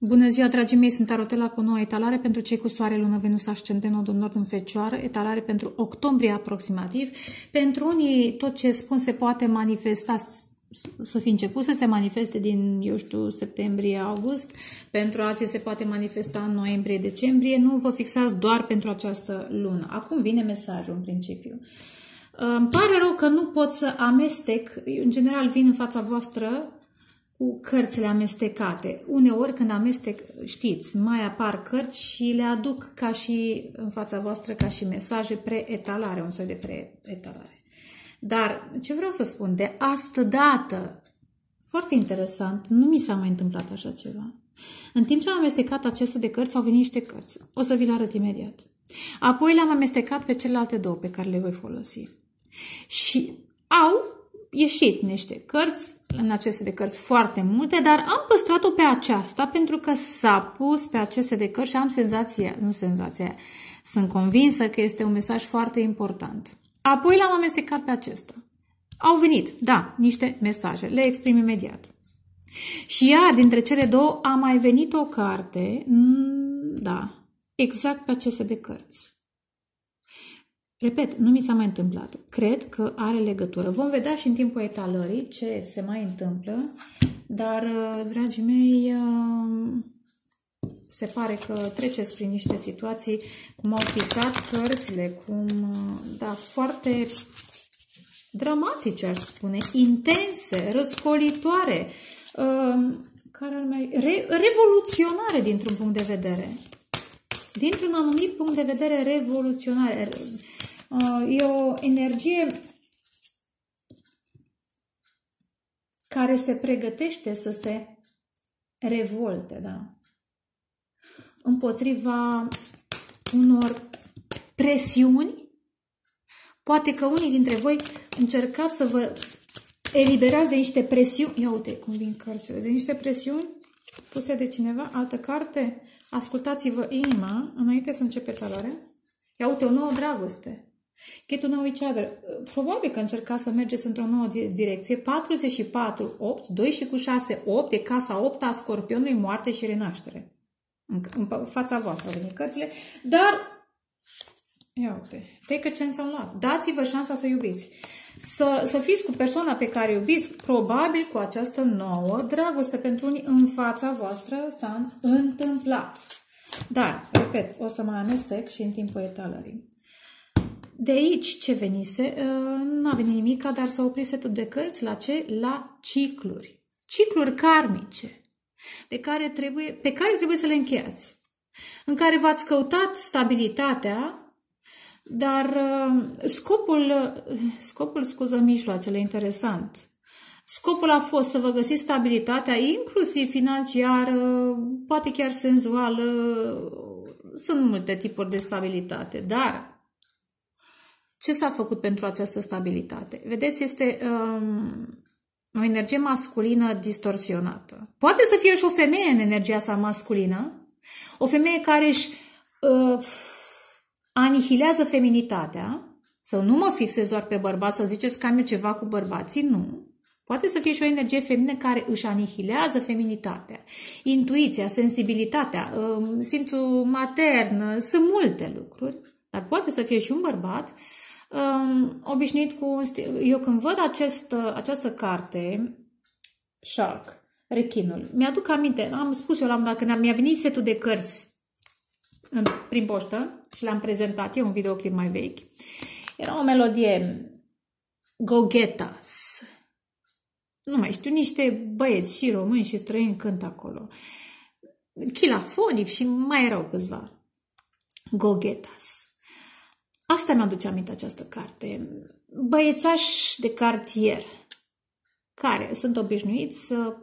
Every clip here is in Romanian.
Bună ziua, dragii mei, sunt Tarotela cu o nouă etalare pentru cei cu soare, lună, Venus, ascendent, nodul nord în Fecioară, etalare pentru octombrie aproximativ. Pentru unii, tot ce spun se poate manifesta, să fi început să se manifeste din, eu știu, septembrie, august, pentru alții se poate manifesta în noiembrie, decembrie, nu vă fixați doar pentru această lună. Acum vine mesajul în principiu. Îmi pare rău că nu pot să amestec, în general vin în fața voastră cu cărțile amestecate. Uneori când amestec, știți, mai apar cărți și le aduc ca și în fața voastră ca și mesaje pre-etalare, un soi de pre-etalare. Dar ce vreau să spun, de astă dată, foarte interesant, nu mi s-a mai întâmplat așa ceva. În timp ce am amestecat aceste de cărți, au venit niște cărți. O să vi le arăt imediat. Apoi le-am amestecat pe celelalte două pe care le voi folosi. Și au ieșit niște cărți, în aceste de cărți foarte multe, dar am păstrat-o pe aceasta pentru că s-a pus pe aceste de cărți și am senzația, sunt convinsă că este un mesaj foarte important. Apoi l-am amestecat pe acesta. Au venit, da, niște mesaje, le exprim imediat. Și iar dintre cele două a mai venit o carte, da, exact pe aceste de cărți. Repet, nu mi s-a mai întâmplat. Cred că are legătură. Vom vedea și în timpul etalării ce se mai întâmplă, dar, dragii mei, se pare că treceți prin niște situații cum au picat cărțile, cum, da, foarte dramatice, aș spune, intense, răscolitoare, care ar mai... revoluționare dintr-un punct de vedere. Dintr-un anumit punct de vedere revoluționare. E o energie care se pregătește să se revolte, da? Împotriva unor presiuni. Poate că unii dintre voi încercați să vă eliberați de niște presiuni. Ia uite cum vin cărțile. De niște presiuni puse de cineva. Altă carte. Ascultați-vă inima înainte să începe etalarea. Ia uite, o nouă dragoste. Get to know each other. Probabil că încercați să mergeți într-o nouă direcție. 44, 8, 2 și cu 6, 8, e casa 8 a Scorpionului, moarte și renaștere. În fața voastră au venit cărțile. Dar, ia uite, take a chance on love. Dați-vă șansa să iubiți. Să fiți cu persoana pe care iubiți, probabil cu această nouă dragoste pentru unii în fața voastră s-a întâmplat. Dar, repet, o să mai amestec și în timpul etalării. De aici ce venise, n-a venit nimic, dar s-a oprit setul de cărți la ce? La cicluri. Cicluri karmice pe care trebuie să le încheiați. În care v-ați căutat stabilitatea, dar scopul, scuză mijloacele, interesant. Scopul a fost să vă găsiți stabilitatea, inclusiv financiară, poate chiar senzuală, sunt multe tipuri de stabilitate, dar ce s-a făcut pentru această stabilitate? Vedeți, este o energie masculină distorsionată. Poate să fie și o femeie în energia sa masculină, o femeie care își anihilează feminitatea, să nu mă fixez doar pe bărbați, să ziceți că am eu ceva cu bărbații, nu. Poate să fie și o energie feminină care își anihilează feminitatea, intuiția, sensibilitatea, simțul matern, sunt multe lucruri, dar poate să fie și un bărbat obișnuit cu... Eu când văd această carte, Shark, rechinul, mi-aduc aminte, am spus eu la un dat când mi-a venit setul de cărți prin poștă și l-am prezentat, e un videoclip mai vechi, era o melodie Go Get Us. Nu mai știu, niște băieți și români și străini cântă acolo. Chilafonic și mai erau câțiva. Go Get Us. Asta mi-aduce aminte această carte. Băiețași de cartier care sunt obișnuiți să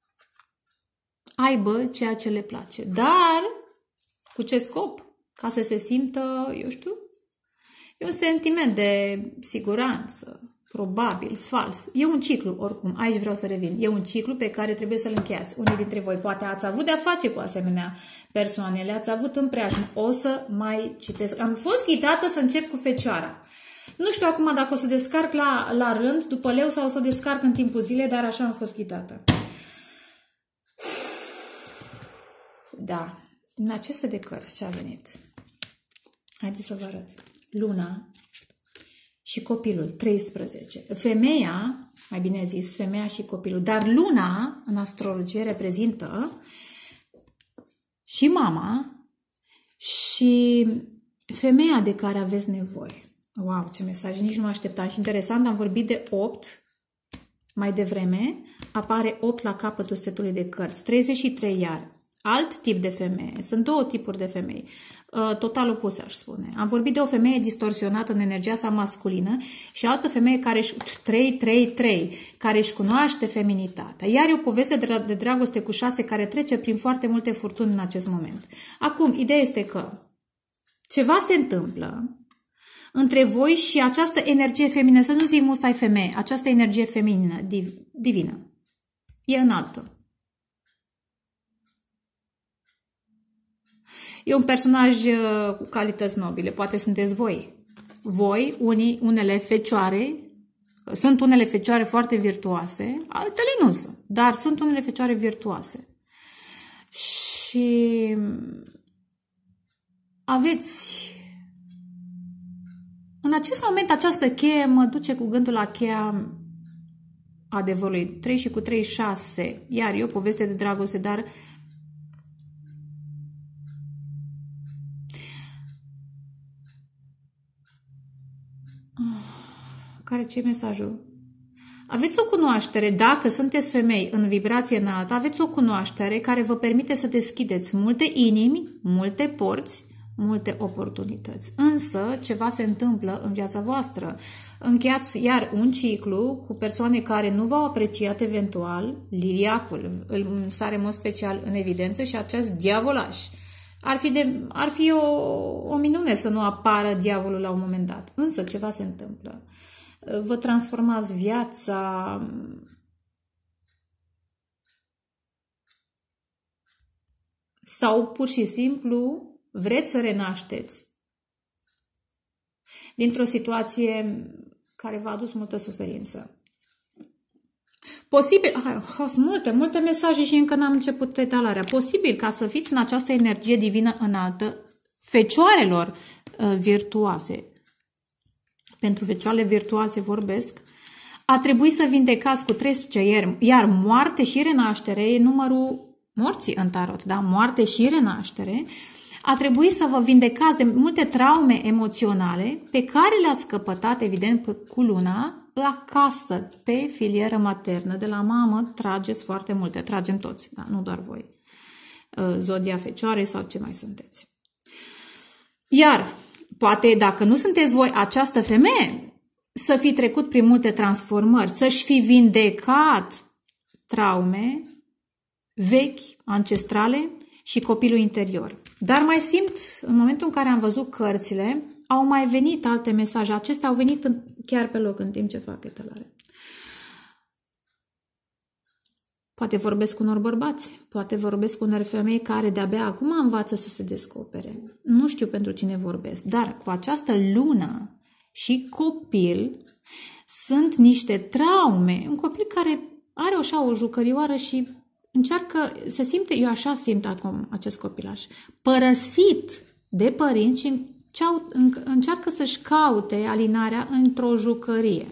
aibă ceea ce le place. Dar cu ce scop? Ca să se simtă, eu știu, e un sentiment de siguranță. Probabil, fals. E un ciclu, oricum, aici vreau să revin. E un ciclu pe care trebuie să-l încheiați. Unii dintre voi poate ați avut de-a face cu asemenea persoane, le-ați avut în preajmă. O să mai citesc. Am fost ghidată să încep cu Fecioara. Nu știu acum dacă o să descarc la rând, după leu, sau o să descarc în timpul zilei, dar așa am fost ghidată. Da. În aceste de cărți ce a venit? Haideți să vă arăt. Luna și copilul, 13. Femeia, mai bine zis, femeia și copilul. Dar luna, în astrologie, reprezintă și mama și femeia de care aveți nevoie. Wow, ce mesaj, nici nu mă așteptam. Și interesant, am vorbit de 8 mai devreme. Apare 8 la capătul setului de cărți. 33 iar. Alt tip de femeie. Sunt două tipuri de femei. Total opuse, aș spune. Am vorbit de o femeie distorsionată în energia sa masculină și altă femeie care își 3, care își cunoaște feminitatea. Iar e o poveste de dragoste cu 6 care trece prin foarte multe furtuni în acest moment. Acum, ideea este că ceva se întâmplă între voi și această energie feminină, să nu zic mustai femeie, această energie feminină, divină, e înaltă. E un personaj cu calități nobile, poate sunteți voi. Voi, unele fecioare, sunt unele fecioare foarte virtuoase, altele nu sunt, dar sunt unele fecioare virtuoase. Și aveți... În acest moment, această cheie mă duce cu gândul la cheia adevărului. 3 și cu 3, 6. Iar e o poveste de dragoste, dar... Care ce e mesajul? Aveți o cunoaștere, dacă sunteți femei în vibrație înaltă, aveți o cunoaștere care vă permite să deschideți multe inimi, multe porți, multe oportunități. Însă, ceva se întâmplă în viața voastră. Încheiați iar un ciclu cu persoane care nu v-au apreciat eventual, liliacul îl sare în mod special în evidență și acest diavolaș. Ar fi o minune să nu apară diavolul la un moment dat. Însă, ceva se întâmplă. Vă transformați viața... Sau pur și simplu vreți să renașteți dintr-o situație care v-a adus multă suferință. Posibil, sunt multe mesaje și încă n-am început etalarea. Posibil ca să fiți în această energie divină înaltă, fecioarelor virtuoase. Pentru fecioarele virtuoase vorbesc. A trebuit să vindecați cu 13, iar moarte și renaștere e numărul morții în tarot, da? Moarte și renaștere. A trebuit să vă vindecați de multe traume emoționale pe care le-ați căpătat, evident, cu luna acasă, pe filieră maternă. De la mamă trageți foarte multe, tragem toți, da? Nu doar voi. Zodia fecioare sau ce mai sunteți. Iar, poate, dacă nu sunteți voi această femeie, să fi trecut prin multe transformări, să-și fi vindecat traume vechi, ancestrale și copilul interior. Dar mai simt, în momentul în care am văzut cărțile, au mai venit alte mesaje. Acestea au venit chiar pe loc în timp ce fac etalare. Poate vorbesc cu unor bărbați, poate vorbesc cu unor femei care de-abia acum învață să se descopere. Nu știu pentru cine vorbesc, dar cu această lună și copil sunt niște traume. Un copil care are o jucărioară și încearcă, se simte, eu așa simt acum acest copilaș, părăsit de părinți și încearcă să-și caute alinarea într-o jucărie.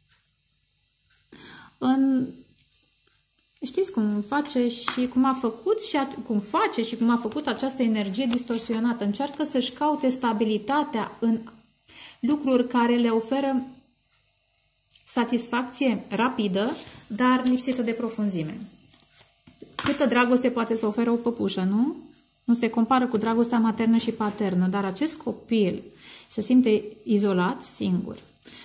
Știți cum face și cum a făcut și cum face și cum a făcut această energie distorsionată. Încearcă să-și caute stabilitatea în lucruri care le oferă satisfacție rapidă, dar lipsită de profunzime. Câtă dragoste poate să ofere o păpușă, nu? Nu se compară cu dragostea maternă și paternă, dar acest copil se simte izolat, singur.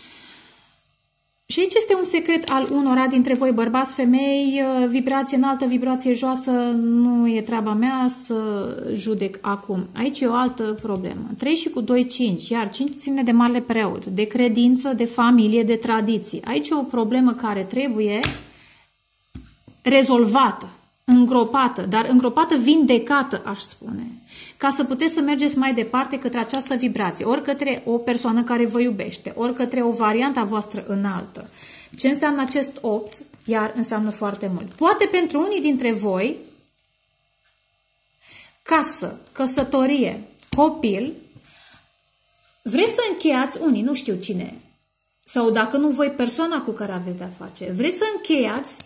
Și aici este un secret al unora dintre voi, bărbați, femei, vibrație înaltă, vibrație joasă, nu e treaba mea să judec acum. Aici e o altă problemă. 3 și cu 2, 5, iar 5 ține de marele preot, de credință, de familie, de tradiții. Aici e o problemă care trebuie rezolvată, îngropată, dar îngropată, vindecată, aș spune, ca să puteți să mergeți mai departe către această vibrație, ori către o persoană care vă iubește, ori către o variantă a voastră înaltă. Ce înseamnă acest 8? Iar înseamnă foarte mult. Poate pentru unii dintre voi casă, căsătorie, copil, vreți să încheiați unii, nu știu cine, sau dacă nu voi, persoana cu care aveți de-a face, vreți să încheiați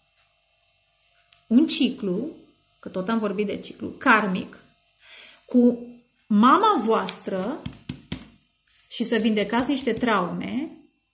un ciclu, că tot am vorbit de ciclu, karmic, cu mama voastră și să vindecați niște traume,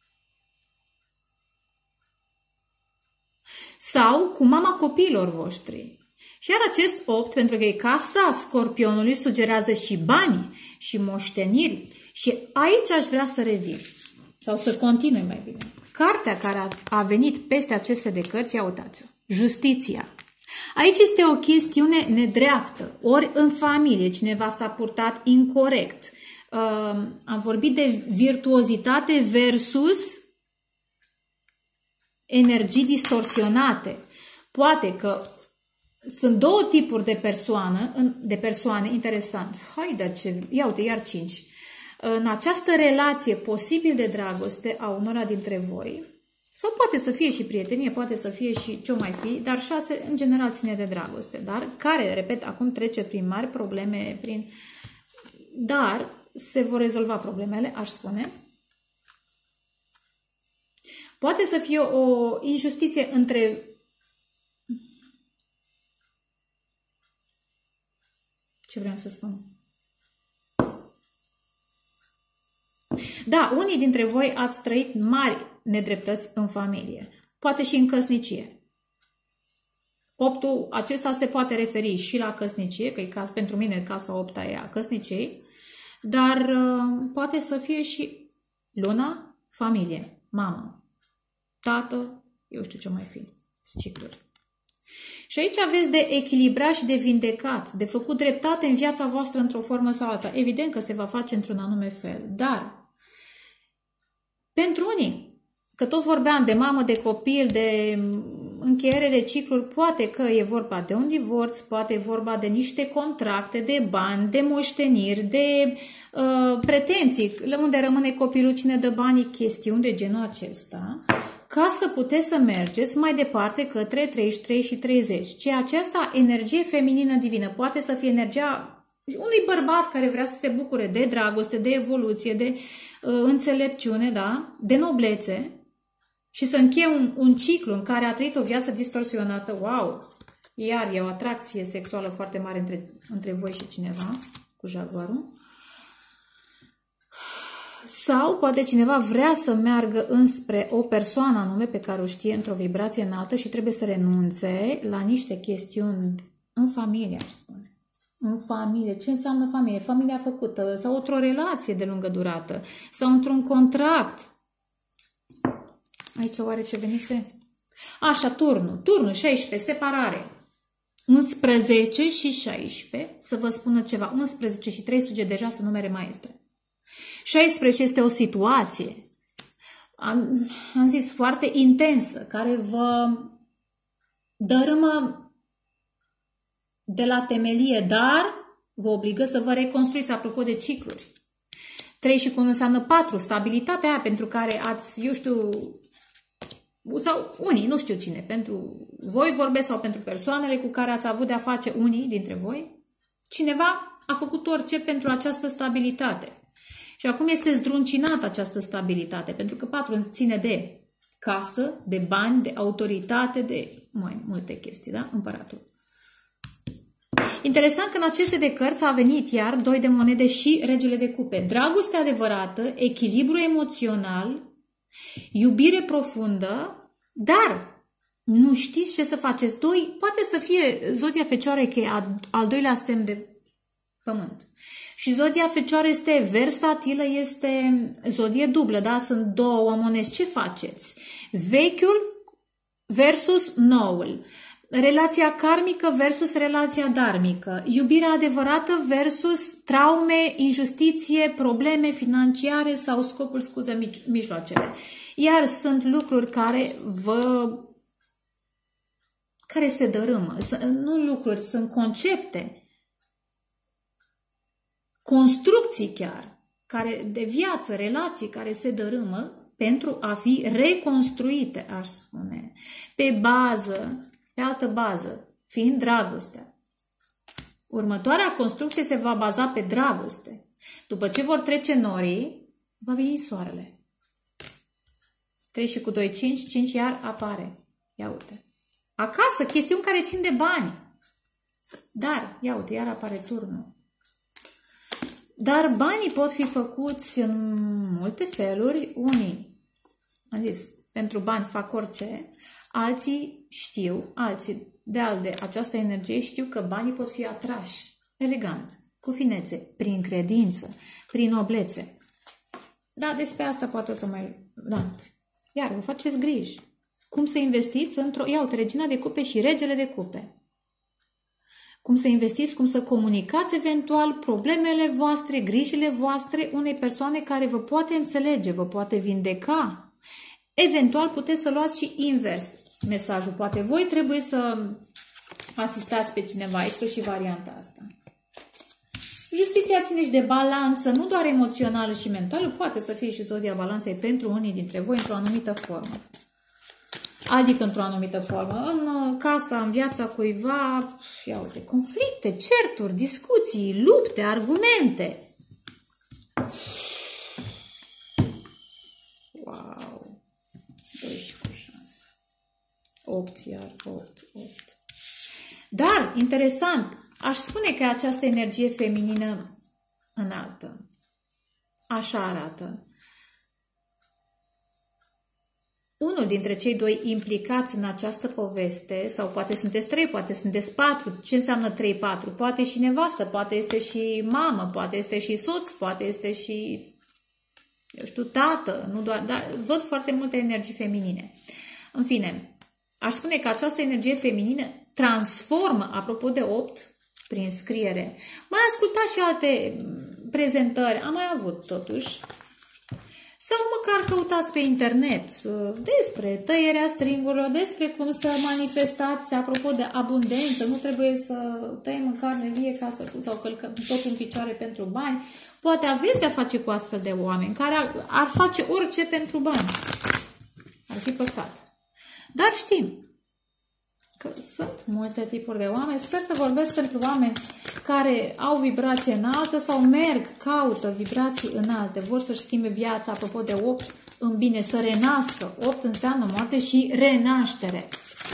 sau cu mama copiilor voștri. Și iar acest 8, pentru că e casa Scorpionului, sugerează și bani și moșteniri. Și aici aș vrea să revin, sau să continui mai bine. Cartea care a venit peste aceste de cărți, ia uitați-o, Justiția. Aici este o chestiune nedreaptă, ori în familie cineva s-a purtat incorect. Am vorbit de virtuozitate versus energii distorsionate. Poate că sunt două tipuri de persoane, interesant. Ia uite, iar 5. În această relație posibil de dragoste a unora dintre voi, sau poate să fie și prietenie, poate să fie și ce-o mai fi, dar 6 în general ține de dragoste, dar care, repet, acum trece prin mari probleme, dar se vor rezolva problemele, aș spune. Poate să fie o injustiție între ce vreau să spun? Da, unii dintre voi ați trăit mari nedreptăți în familie, poate și în căsnicie. 8-ul acesta se poate referi și la căsnicie, că e pentru mine casa 8-a e a căsniciei, dar poate să fie și luna, familie, mamă, tată, eu știu ce mai fi, cicluri. Și aici aveți de echilibrat și de vindecat, de făcut dreptate în viața voastră într-o formă sau alta. Evident că se va face într-un anume fel, dar pentru unii, că tot vorbeam de mamă, de copil, de încheiere de cicluri, poate că e vorba de un divorț, poate e vorba de niște contracte, de bani, de moșteniri, de pretenții, unde rămâne copilul, cine dă banii, chestiuni de genul acesta, ca să puteți să mergeți mai departe către 33 și 30. Ceea aceasta, energie feminină divină, poate să fie energia unui bărbat care vrea să se bucure de dragoste, de evoluție, de înțelepciune, da? De noblețe și să încheie un ciclu în care a trăit o viață distorsionată. Wow! Iar e o atracție sexuală foarte mare între voi și cineva cu jaguarul. Sau poate cineva vrea să meargă înspre o persoană anume pe care o știe într-o vibrație înaltă și trebuie să renunțe la niște chestiuni în familie, aș spune. În familie. Ce înseamnă familie? Familia făcută sau într-o relație de lungă durată sau într-un contract. Aici oare ce venise? Așa, turnul 16, separare. 11 și 16, să vă spună ceva. 11 și 13 deja sunt numere maestre. 16 este o situație, am zis, foarte intensă, care vă dărâmă de la temelie, dar vă obligă să vă reconstruiți, apropo de cicluri. 3 și cu 1 înseamnă 4, stabilitatea aia pentru care ați, eu știu, sau unii, nu știu cine, pentru voi vorbesc sau pentru persoanele cu care ați avut de-a face unii dintre voi. Cineva a făcut orice pentru această stabilitate. Și acum este zdruncinată această stabilitate, pentru că 4 ține de casă, de bani, de autoritate, de mai multe chestii, da? Împăratul. Interesant că în aceste de cărți a venit iar 2 de monede și regele de cupe. Dragoste adevărată, echilibru emoțional, iubire profundă, dar nu știți ce să faceți. 2 poate să fie zodia Fecioară, că e al doilea semn de pământ. Și zodia Fecioară este versatilă, este zodie dublă, da? Sunt două monezi. Ce faceți? Vechiul versus noul. Relația karmică versus relația dharmică. Iubirea adevărată versus traume, injustiție, probleme financiare sau scopul, scuză, mijloacele. Iar sunt lucruri care se dărâmă. Nu lucruri, sunt concepte. Construcții chiar, de viață, relații care se dărâmă pentru a fi reconstruite, aș spune, pe altă bază, fiind dragostea. Următoarea construcție se va baza pe dragoste. După ce vor trece norii, va veni soarele. 3 și cu 2, 5, 5 iar apare. Ia uite. Acasă, chestiuni care țin de bani. Dar, ia uite, iar apare turnul. Dar banii pot fi făcuți în multe feluri. Unii, am zis, pentru bani fac orice. Alții știu, alții de această energie știu că banii pot fi atrași, elegant, cu finețe, prin credință, prin noblețe. Da, despre asta poate să mai... Da. Iar vă faceți griji. Cum să investiți într-o... Ia uite, regina de cupe și regele de cupe. Cum să investiți, cum să comunicați eventual problemele voastre, grijile voastre unei persoane care vă poate înțelege, vă poate vindeca. Eventual puteți să luați și invers mesajul. Poate voi trebuie să asistați pe cineva. Există și varianta asta. Justiția ține și de balanță, nu doar emoțională și mentală, poate să fie și zodia balanței pentru unii dintre voi într-o anumită formă. Adică într-o anumită formă. În casa, în viața cuiva, ia uite, conflicte, certuri, discuții, lupte, argumente. Wow! 2 și cu 6. 8 iar, 8. Dar, interesant, aș spune că această energie feminină înaltă. Așa arată. Unul dintre cei doi implicați în această poveste, sau poate sunteți 3, poate sunteți 4, ce înseamnă 3-4? Poate și nevastă, poate este și mamă, poate este și soț, poate este și, eu știu, tată, nu doar, dar văd foarte multe energii feminine. În fine, aș spune că această energie feminină transformă, apropo de 8, prin scriere. Mai ascultați și alte prezentări, am mai avut totuși. Sau măcar căutați pe internet despre tăierea stringurilor, despre cum să manifestați, apropo de abundență, nu trebuie să tăiem în carne vie ca să, sau călcăm tot în picioare pentru bani. Poate aveți de-a face cu astfel de oameni care ar face orice pentru bani. Ar fi păcat. Dar știm că sunt multe tipuri de oameni. Sper să vorbesc pentru oameni care au vibrație înaltă sau merg, caută vibrații înalte, vor să-și schimbe viața, apropo de 8, în bine, să renască. 8 înseamnă moarte și renaștere.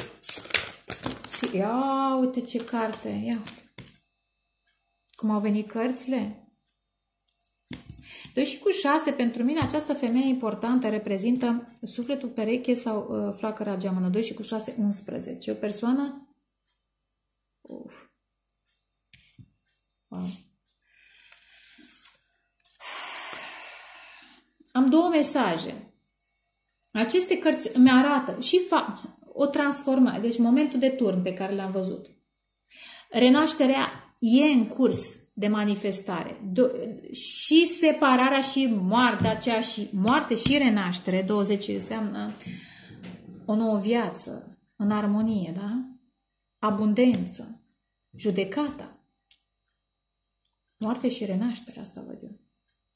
Ia uite ce carte, ia. Cum au venit cărțile? 2 și cu 6, pentru mine această femeie importantă reprezintă sufletul pereche sau flacăra geamănă. 2 și cu 6, 11. O persoană... Uf. Wow. Am 2 mesaje. Aceste cărți îmi arată și o transformare. Deci momentul de turn pe care l-am văzut. Renașterea e în curs de manifestare. Și separarea și moartea aceea și moarte și renaștere. 20 înseamnă o nouă viață în armonie, da? Abundență, judecata. Moarte și renaștere, asta văd eu.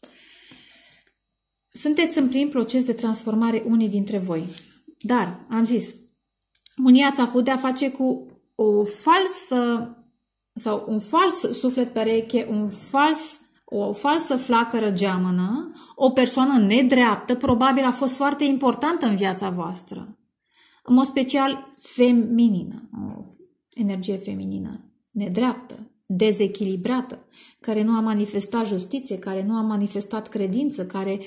Sunteți în plin proces de transformare unii dintre voi. Dar, am zis, unii ați avut de-a face cu o falsă sau un fals suflet pereche, o falsă flacără geamănă, o persoană nedreaptă, probabil a fost foarte importantă în viața voastră. În mod special feminină, o energie feminină, nedreaptă, dezechilibrată, care nu a manifestat justiție, care nu a manifestat credință, care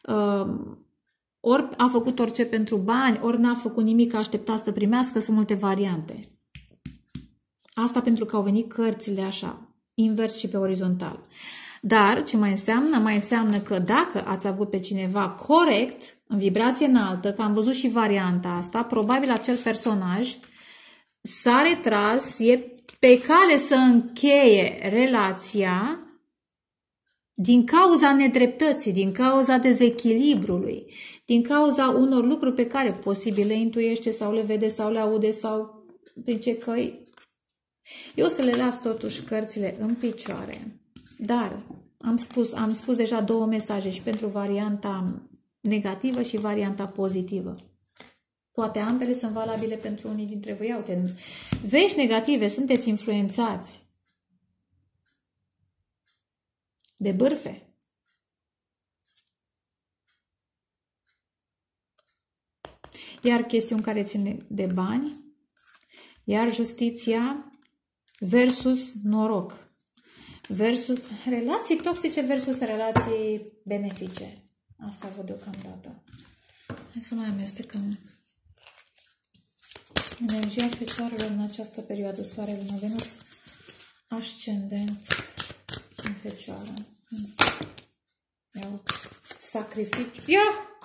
ori a făcut orice pentru bani, ori n-a făcut nimic, a așteptat să primească, sunt multe variante. Asta pentru că au venit cărțile așa, invers și pe orizontal. Dar ce mai înseamnă? Mai înseamnă că dacă ați avut pe cineva corect, în vibrație înaltă, că am văzut și varianta asta, probabil acel personaj s-a retras, e pe cale să încheie relația din cauza nedreptății, din cauza dezechilibrului, din cauza unor lucruri pe care posibil le intuiește sau le vede sau le aude sau prin ce căi. Eu o să le las totuși cărțile în picioare, dar am spus deja 2 mesaje și pentru varianta negativă și varianta pozitivă. Poate ambele sunt valabile pentru unii dintre voi. Uite, vești negative, sunteți influențați de bârfe. Iar chestiuni care țin de bani, iar justiția versus noroc, versus relații toxice versus relații benefice. Asta văd deocamdată. Hai să mai amestecăm. Energia Fecioarelor în această perioadă, Soare, Luna, Venus, ascendent în Fecioară. Iau sacrificiu. Ia!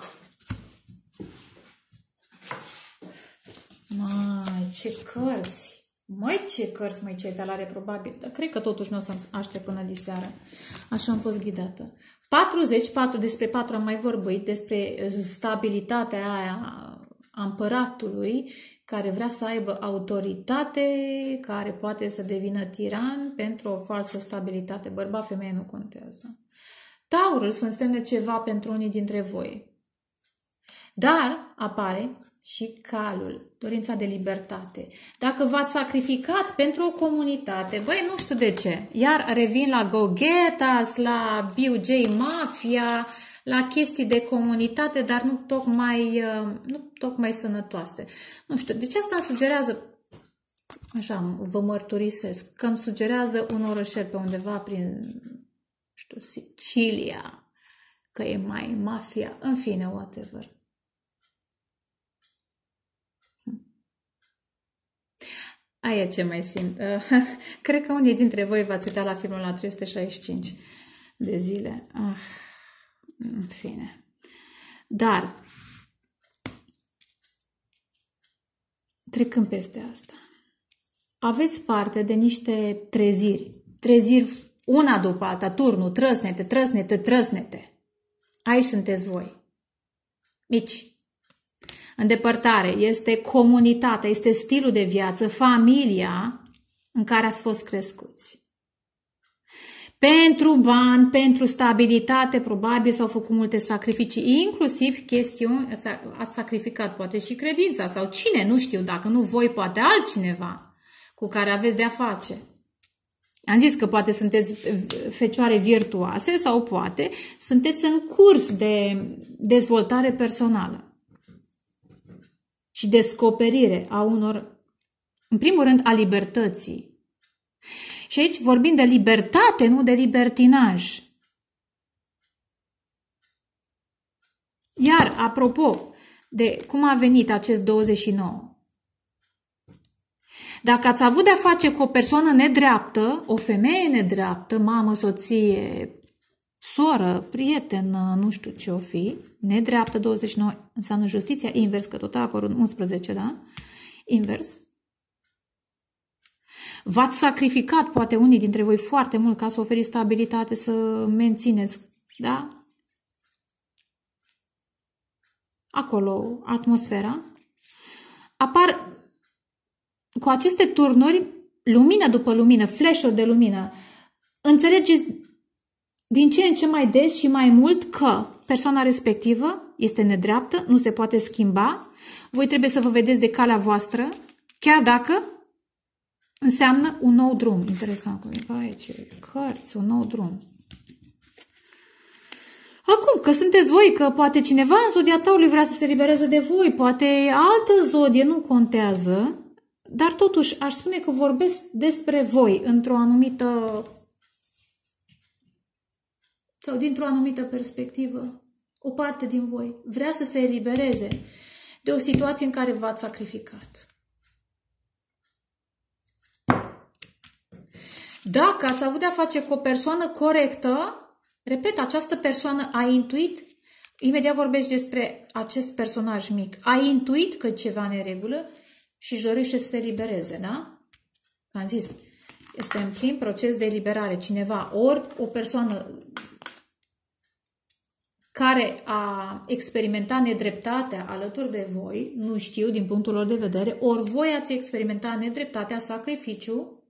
Mai, ce cărți! Măi, ce cărți, măi, ce etalare, probabil. Dar cred că totuși nu o să aștept până diseară. Așa am fost ghidată. 40, despre 4 am mai vorbit, despre stabilitatea aia a împăratului, care vrea să aibă autoritate, care poate să devină tiran pentru o falsă stabilitate. Bărbat, femeie nu contează. Taurul să însemne ceva pentru unii dintre voi. Dar apare și calul, dorința de libertate. Dacă v-ați sacrificat pentru o comunitate, băi, nu știu de ce, iar revin la Go-Getters, la BUJ Mafia, la chestii de comunitate, dar nu tocmai sănătoase. Nu știu, deci asta îmi sugerează, așa vă mărturisesc, că îmi sugerează un orășel pe undeva prin, știu, Sicilia, că e mai mafia, în fine, whatever. Aia ce mai simt. Cred că unii dintre voi v-ați uitat la filmul la 365 de zile. În fine. Dar, trecând peste asta, aveți parte de niște treziri. Treziri una după alta, turnul, trăsnete. Aici sunteți voi. Mici. Îndepărtare este comunitatea, este stilul de viață, familia în care ați fost crescuți. Pentru bani, pentru stabilitate, probabil s-au făcut multe sacrificii, inclusiv chestiuni, ați sacrificat poate și credința sau cine, nu știu, dacă nu voi, poate altcineva cu care aveți de-a face. Am zis că poate sunteți fecioare virtuoase sau poate sunteți în curs de dezvoltare personală și descoperire a unor, în primul rând, a libertății. Și aici vorbim de libertate, nu de libertinaj. Iar, apropo de cum a venit acest 29, dacă ați avut de-a face cu o persoană nedreaptă, o femeie nedreaptă, mamă, soție, soră, prietenă, nu știu ce o fi, nedreaptă 29 înseamnă justiția, invers, că tot a apărut 11, da? Invers. V-ați sacrificat, poate unii dintre voi, foarte mult ca să oferiți stabilitate, să mențineți, da? Acolo, atmosfera. Apar cu aceste turnuri, lumină după lumină, flash-uri de lumină. Înțelegeți din ce în ce mai des și mai mult că persoana respectivă este nedreaptă, nu se poate schimba, voi trebuie să vă vedeți de calea voastră, chiar dacă înseamnă un nou drum. Interesant. Băi, ce cărți, un nou drum. Acum, că sunteți voi, că poate cineva în zodia Taurului vrea să se libereze de voi, poate altă zodie, nu contează, dar totuși aș spune că vorbesc despre voi într-o anumită sau dintr-o anumită perspectivă. O parte din voi vrea să se elibereze de o situație în care v-ați sacrificat. Dacă ați avut de-a face cu o persoană corectă, repet, această persoană a intuit, imediat vorbești despre acest personaj mic, a intuit că ceva în neregulă și își dorește să se elibereze, da? Am zis, este în plin proces de eliberare. Cineva, ori o persoană care a experimentat nedreptatea alături de voi, nu știu din punctul lor de vedere, ori voi ați experimentat nedreptatea, sacrificiu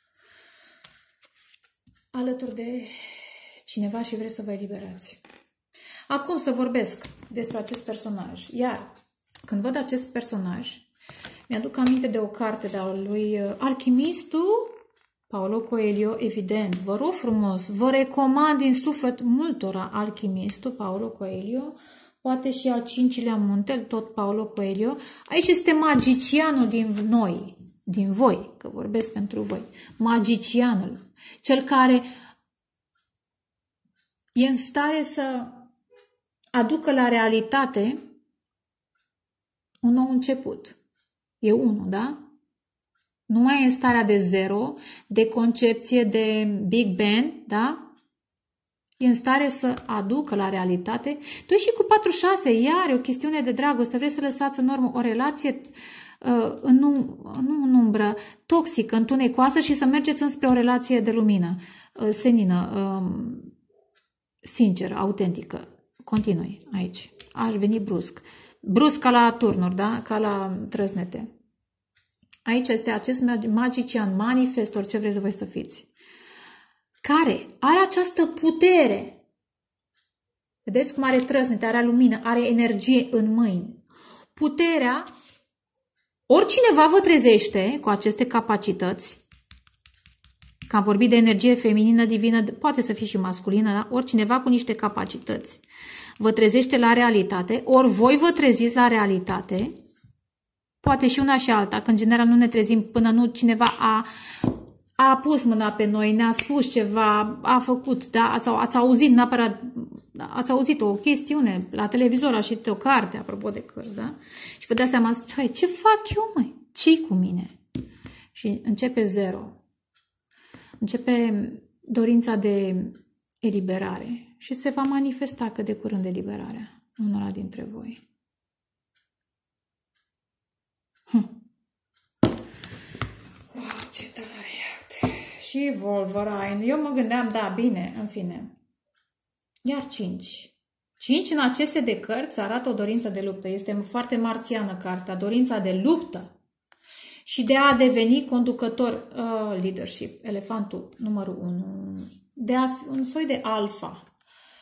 alături de cineva și vreți să vă eliberați. Acum să vorbesc despre acest personaj. Iar când văd acest personaj, mi-aduc aminte de o carte de-a lui Alchimistul, Paulo Coelho, evident. Vă rog frumos, vă recomand din suflet multora Alchimistul, Paulo Coelho, poate și al 5-lea munte, tot Paulo Coelho. Aici este magicianul din noi, din voi, că vorbesc pentru voi. Magicianul, cel care e în stare să aducă la realitate un nou început. E unul, da? Nu mai e în starea de zero, de concepție de Big Bang, da? E în stare să aducă la realitate. 2 și cu 4-6, iar e o chestiune de dragoste. Vreți să lăsați în urmă o relație nu în umbră, toxică, întunecoasă și să mergeți înspre o relație de lumină, senină, sinceră, autentică. Continui aici. Aș veni brusc. Brusc ca la turnuri, da? Ca la trăsnete. Aici este acest magician, manifestor, ce vreți voi să fiți, care are această putere. Vedeți cum are trăsnete, are lumină, are energie în mâini. Puterea, oricineva vă trezește cu aceste capacități, că am vorbit de energie feminină, divină, poate să fie și masculină, da? Oricineva cu niște capacități vă trezește la realitate, ori voi vă treziți la realitate, poate și una și alta, că în general nu ne trezim până nu cineva a pus mâna pe noi, ne-a spus ceva, a făcut, da? Ați auzit neapărat, ați auzit o chestiune la televizor, ați citit o carte, apropo de cărți, da? Și vă dați seama, ce fac eu, măi? Ce-i cu mine? Și începe zero. Începe dorința de eliberare și se va manifesta cât de curând eliberarea unora dintre voi. Wow, ce tare! Și Wolverine. Eu mă gândeam, da, bine, în fine. Iar 5. 5 în aceste de cărți arată o dorință de luptă. Este foarte marțiană cartea, dorința de luptă și de a deveni conducător, leadership, elefantul numărul 1, de a fi un soi de alfa.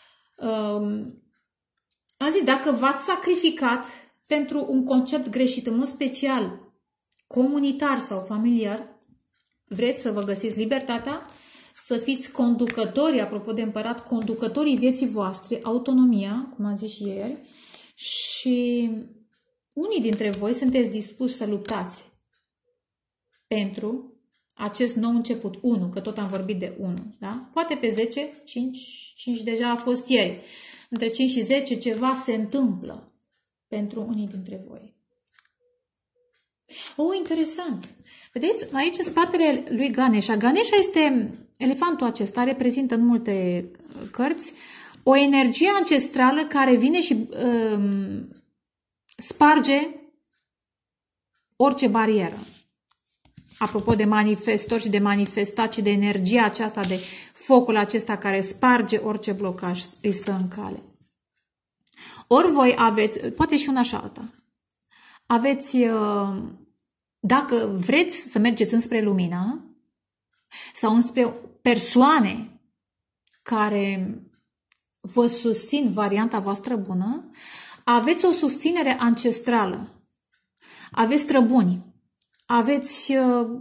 Am zis, dacă v-ați sacrificat pentru un concept greșit, în mod special comunitar sau familiar, vreți să vă găsiți libertatea, să fiți conducători, apropo de împărat, conducătorii vieții voastre, autonomia, cum am zis și ieri, și unii dintre voi sunteți dispuși să luptați pentru acest nou început, 1, că tot am vorbit de 1, da? Poate pe 10, 5 deja a fost ieri. Între 5 și 10 ceva se întâmplă pentru unii dintre voi. Interesant! Vedeți, aici în spatele lui Ganesha. Ganesha este, elefantul acesta reprezintă în multe cărți o energie ancestrală care vine și sparge orice barieră. Apropo de manifestor și de manifestat și de energia aceasta, de focul acesta care sparge orice blocaj îi stă în cale. Ori voi aveți, poate și una și alta, aveți, dacă vreți să mergeți înspre lumină sau înspre persoane care vă susțin varianta voastră bună, aveți o susținere ancestrală, aveți străbuni, aveți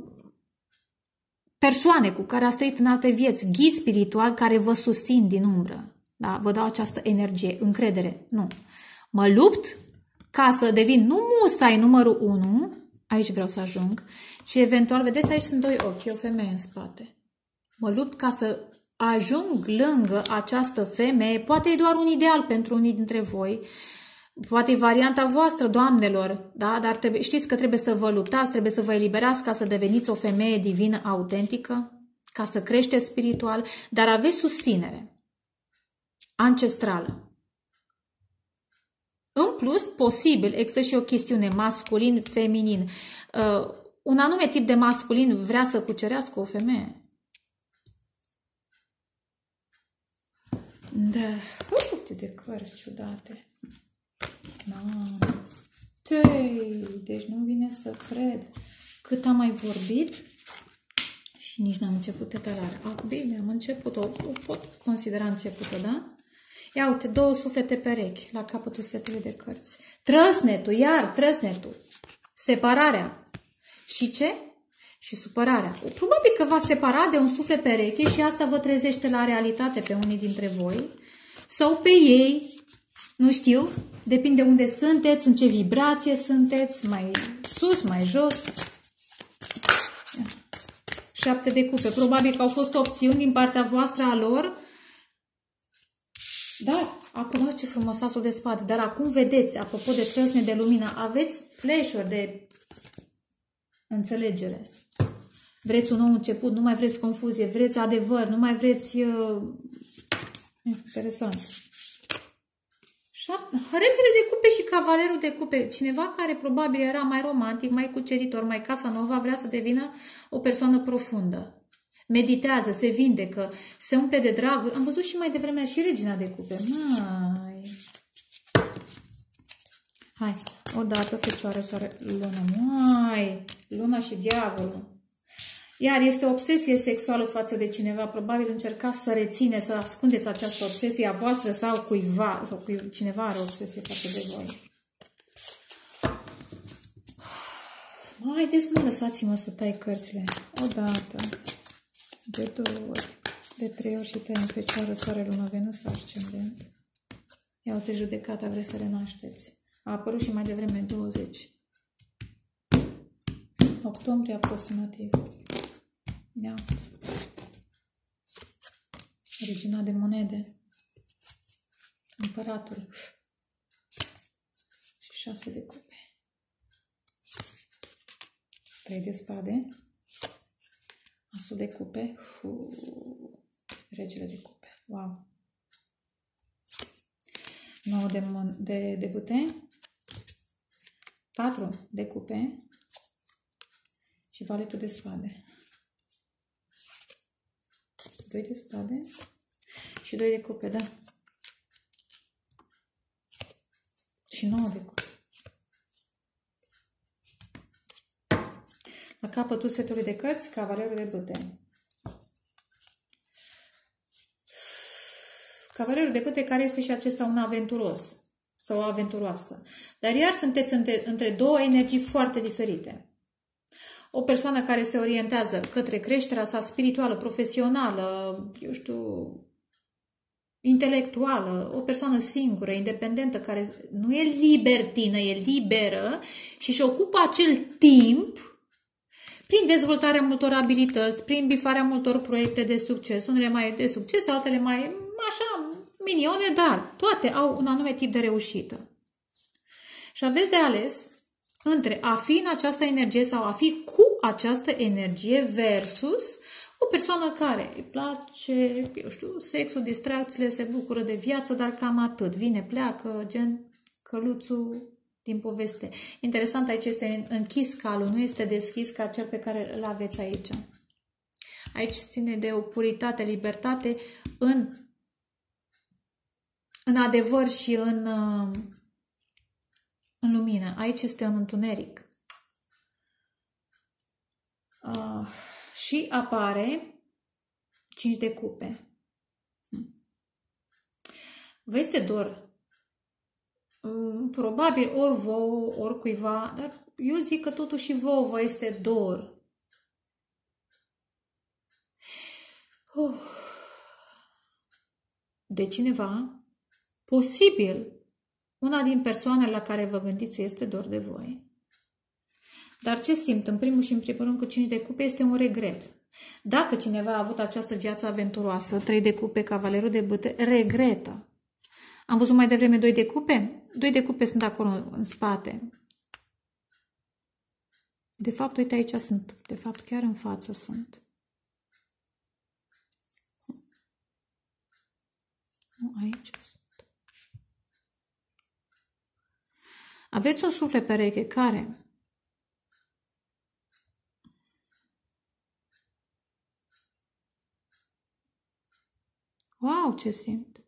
persoane cu care ați trăit în alte vieți, ghid spiritual care vă susțin din umbră. Da? Vă dau această energie, încredere. Nu. Mă lupt ca să devin nu musai numărul 1, aici vreau să ajung, ci eventual, vedeți, aici sunt 2 ochi, e o femeie în spate. Mă lupt ca să ajung lângă această femeie, poate e doar un ideal pentru unii dintre voi, poate e varianta voastră, doamnelor, da? Dar știți că trebuie să vă luptați, trebuie să vă eliberați ca să deveniți o femeie divină autentică, ca să creșteți spiritual, dar aveți susținere ancestrală. În plus, posibil, există și o chestiune masculin-feminin. Un anume tip de masculin vrea să cucerească o femeie. Da, uite de cărți ciudate. Deci nu vine să cred cât am mai vorbit și nici n-am început etalarea. Bine, am început, o pot considera începută, da? Ia uite, 2 suflete perechi la capătul setului de cărți. Trăsnetul, iar trăsnetul. Separarea. Și ce? și supărarea. Probabil că v-ați separat de un suflet pereche și asta vă trezește la realitate pe unii dintre voi. Sau pe ei, nu știu, depinde unde sunteți, în ce vibrație sunteți, mai sus, mai jos. 7 de cupe. Probabil că au fost opțiuni din partea voastră a lor. Dar, acum, ce frumos asul de spade. Dar acum vedeți, apropo de trăsne de lumină, aveți flash-uri de înțelegere. Vreți un nou început, nu mai vreți confuzie, vreți adevăr, nu mai vreți... Interesant. Regele de cupe și cavalerul de cupe. Cineva care probabil era mai romantic, mai cuceritor, mai Casanova, vrea să devină o persoană profundă. Meditează, se vindecă, se umple de dragul. Am văzut și mai devreme și regina de cupe. Hai, odată, fecioară, soare, lună. Luna și diavolul. Iar este o obsesie sexuală față de cineva. Probabil încercați să rețineți, să ascundeți această obsesie a voastră sau cuiva, sau cineva are o obsesie față de voi. Haideți, mă, lăsați-mă să tai cărțile. Odată, de 2 ori, de 3 ori și tăiem Fecioară, Soare, Lună, Venus, Ascendent. Ia uite, judecata, vreți să renașteți. A apărut și mai devreme 20. Octombrie aproximativ. Ia. Regina de monede. Împăratul. Și 6 de cupe. 3 de spade. Asul de cupe. Regele de cupe. Wow. 9 de bute. 4 de cupe. Și valetul de spade. 2 de spade și 2 de cupe, da. Și 9 de cupe. La capătul setului de cărți, cavalerul de bâte. Cavalerul de bâte care este și acesta un aventuros sau o aventuroasă. Dar iar sunteți între două energii foarte diferite. O persoană care se orientează către creșterea sa spirituală, profesională, eu știu, intelectuală, o persoană singură, independentă, care nu e libertină, e liberă și își ocupă acel timp prin dezvoltarea multor abilități, prin bifarea multor proiecte de succes, unele mai de succes, altele mai așa minione, dar toate au un anume tip de reușită. Și aveți de ales între a fi în această energie sau a fi cu această energie versus o persoană care îi place, eu știu, sexul, distracțiile, se bucură de viață, dar cam atât. Vine, pleacă, gen căluțul din poveste. Interesant, aici este închis calul, nu este deschis ca cel pe care îl aveți aici. Aici ține de o puritate, libertate în adevăr și în lumină. Aici este în întuneric. Și apare 5 de cupe. Vă este dor. Probabil ori vouă, ori cuiva, dar eu zic că totuși vouă vă este dor. De cineva, posibil, una din persoanele la care vă gândiți este dor de voi. Dar ce simt în primul și în primul rând cu 5 de cupe este un regret. Dacă cineva a avut această viață aventuroasă, 3 de cupe, cavalerul de bâte, regretă. Am văzut mai devreme 2 de cupe? 2 de cupe sunt acolo în spate. De fapt, uite aici sunt. De fapt, chiar în față sunt. Nu, aici sunt. Aveți un suflet pereche care wow, ce simt!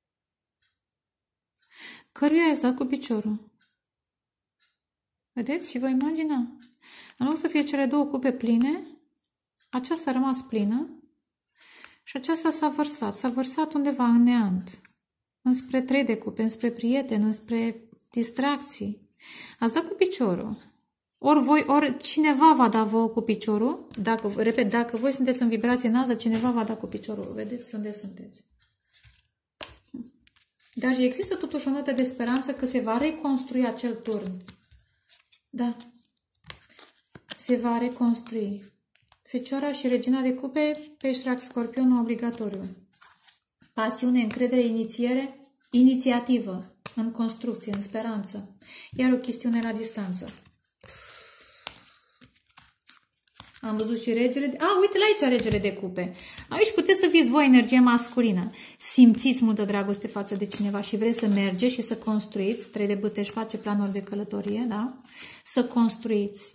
Căruia i-ați dat cu piciorul. Vedeți? Și vă imagina. În loc să fie cele 2 cupe pline, aceasta a rămas plină și aceasta s-a vărsat. S-a vărsat undeva în neant. Înspre 3 de cupe, înspre prieteni, înspre distracții. Ați dat cu piciorul. Ori voi, ori cineva va da vouă cu piciorul. Repet, dacă voi sunteți în vibrație înaltă, cineva va da cu piciorul. Vedeți unde sunteți. Dar există totuși o notă de speranță că se va reconstrui acel turn. Da. Se va reconstrui. Fecioara și Regina de Cupe, Pești, Rac, Scorpion, obligatoriu. Pasiune, încredere, inițiativă, în construcție, în speranță. Iar o chestiune la distanță. Am văzut și regele. Uite la aici regele de cupe. Aici puteți să fiți voi energie masculină. Simțiți multă dragoste față de cineva și vreți să mergeți și să construiți. 3 de bâte își face planuri de călătorie, da? Să construiți.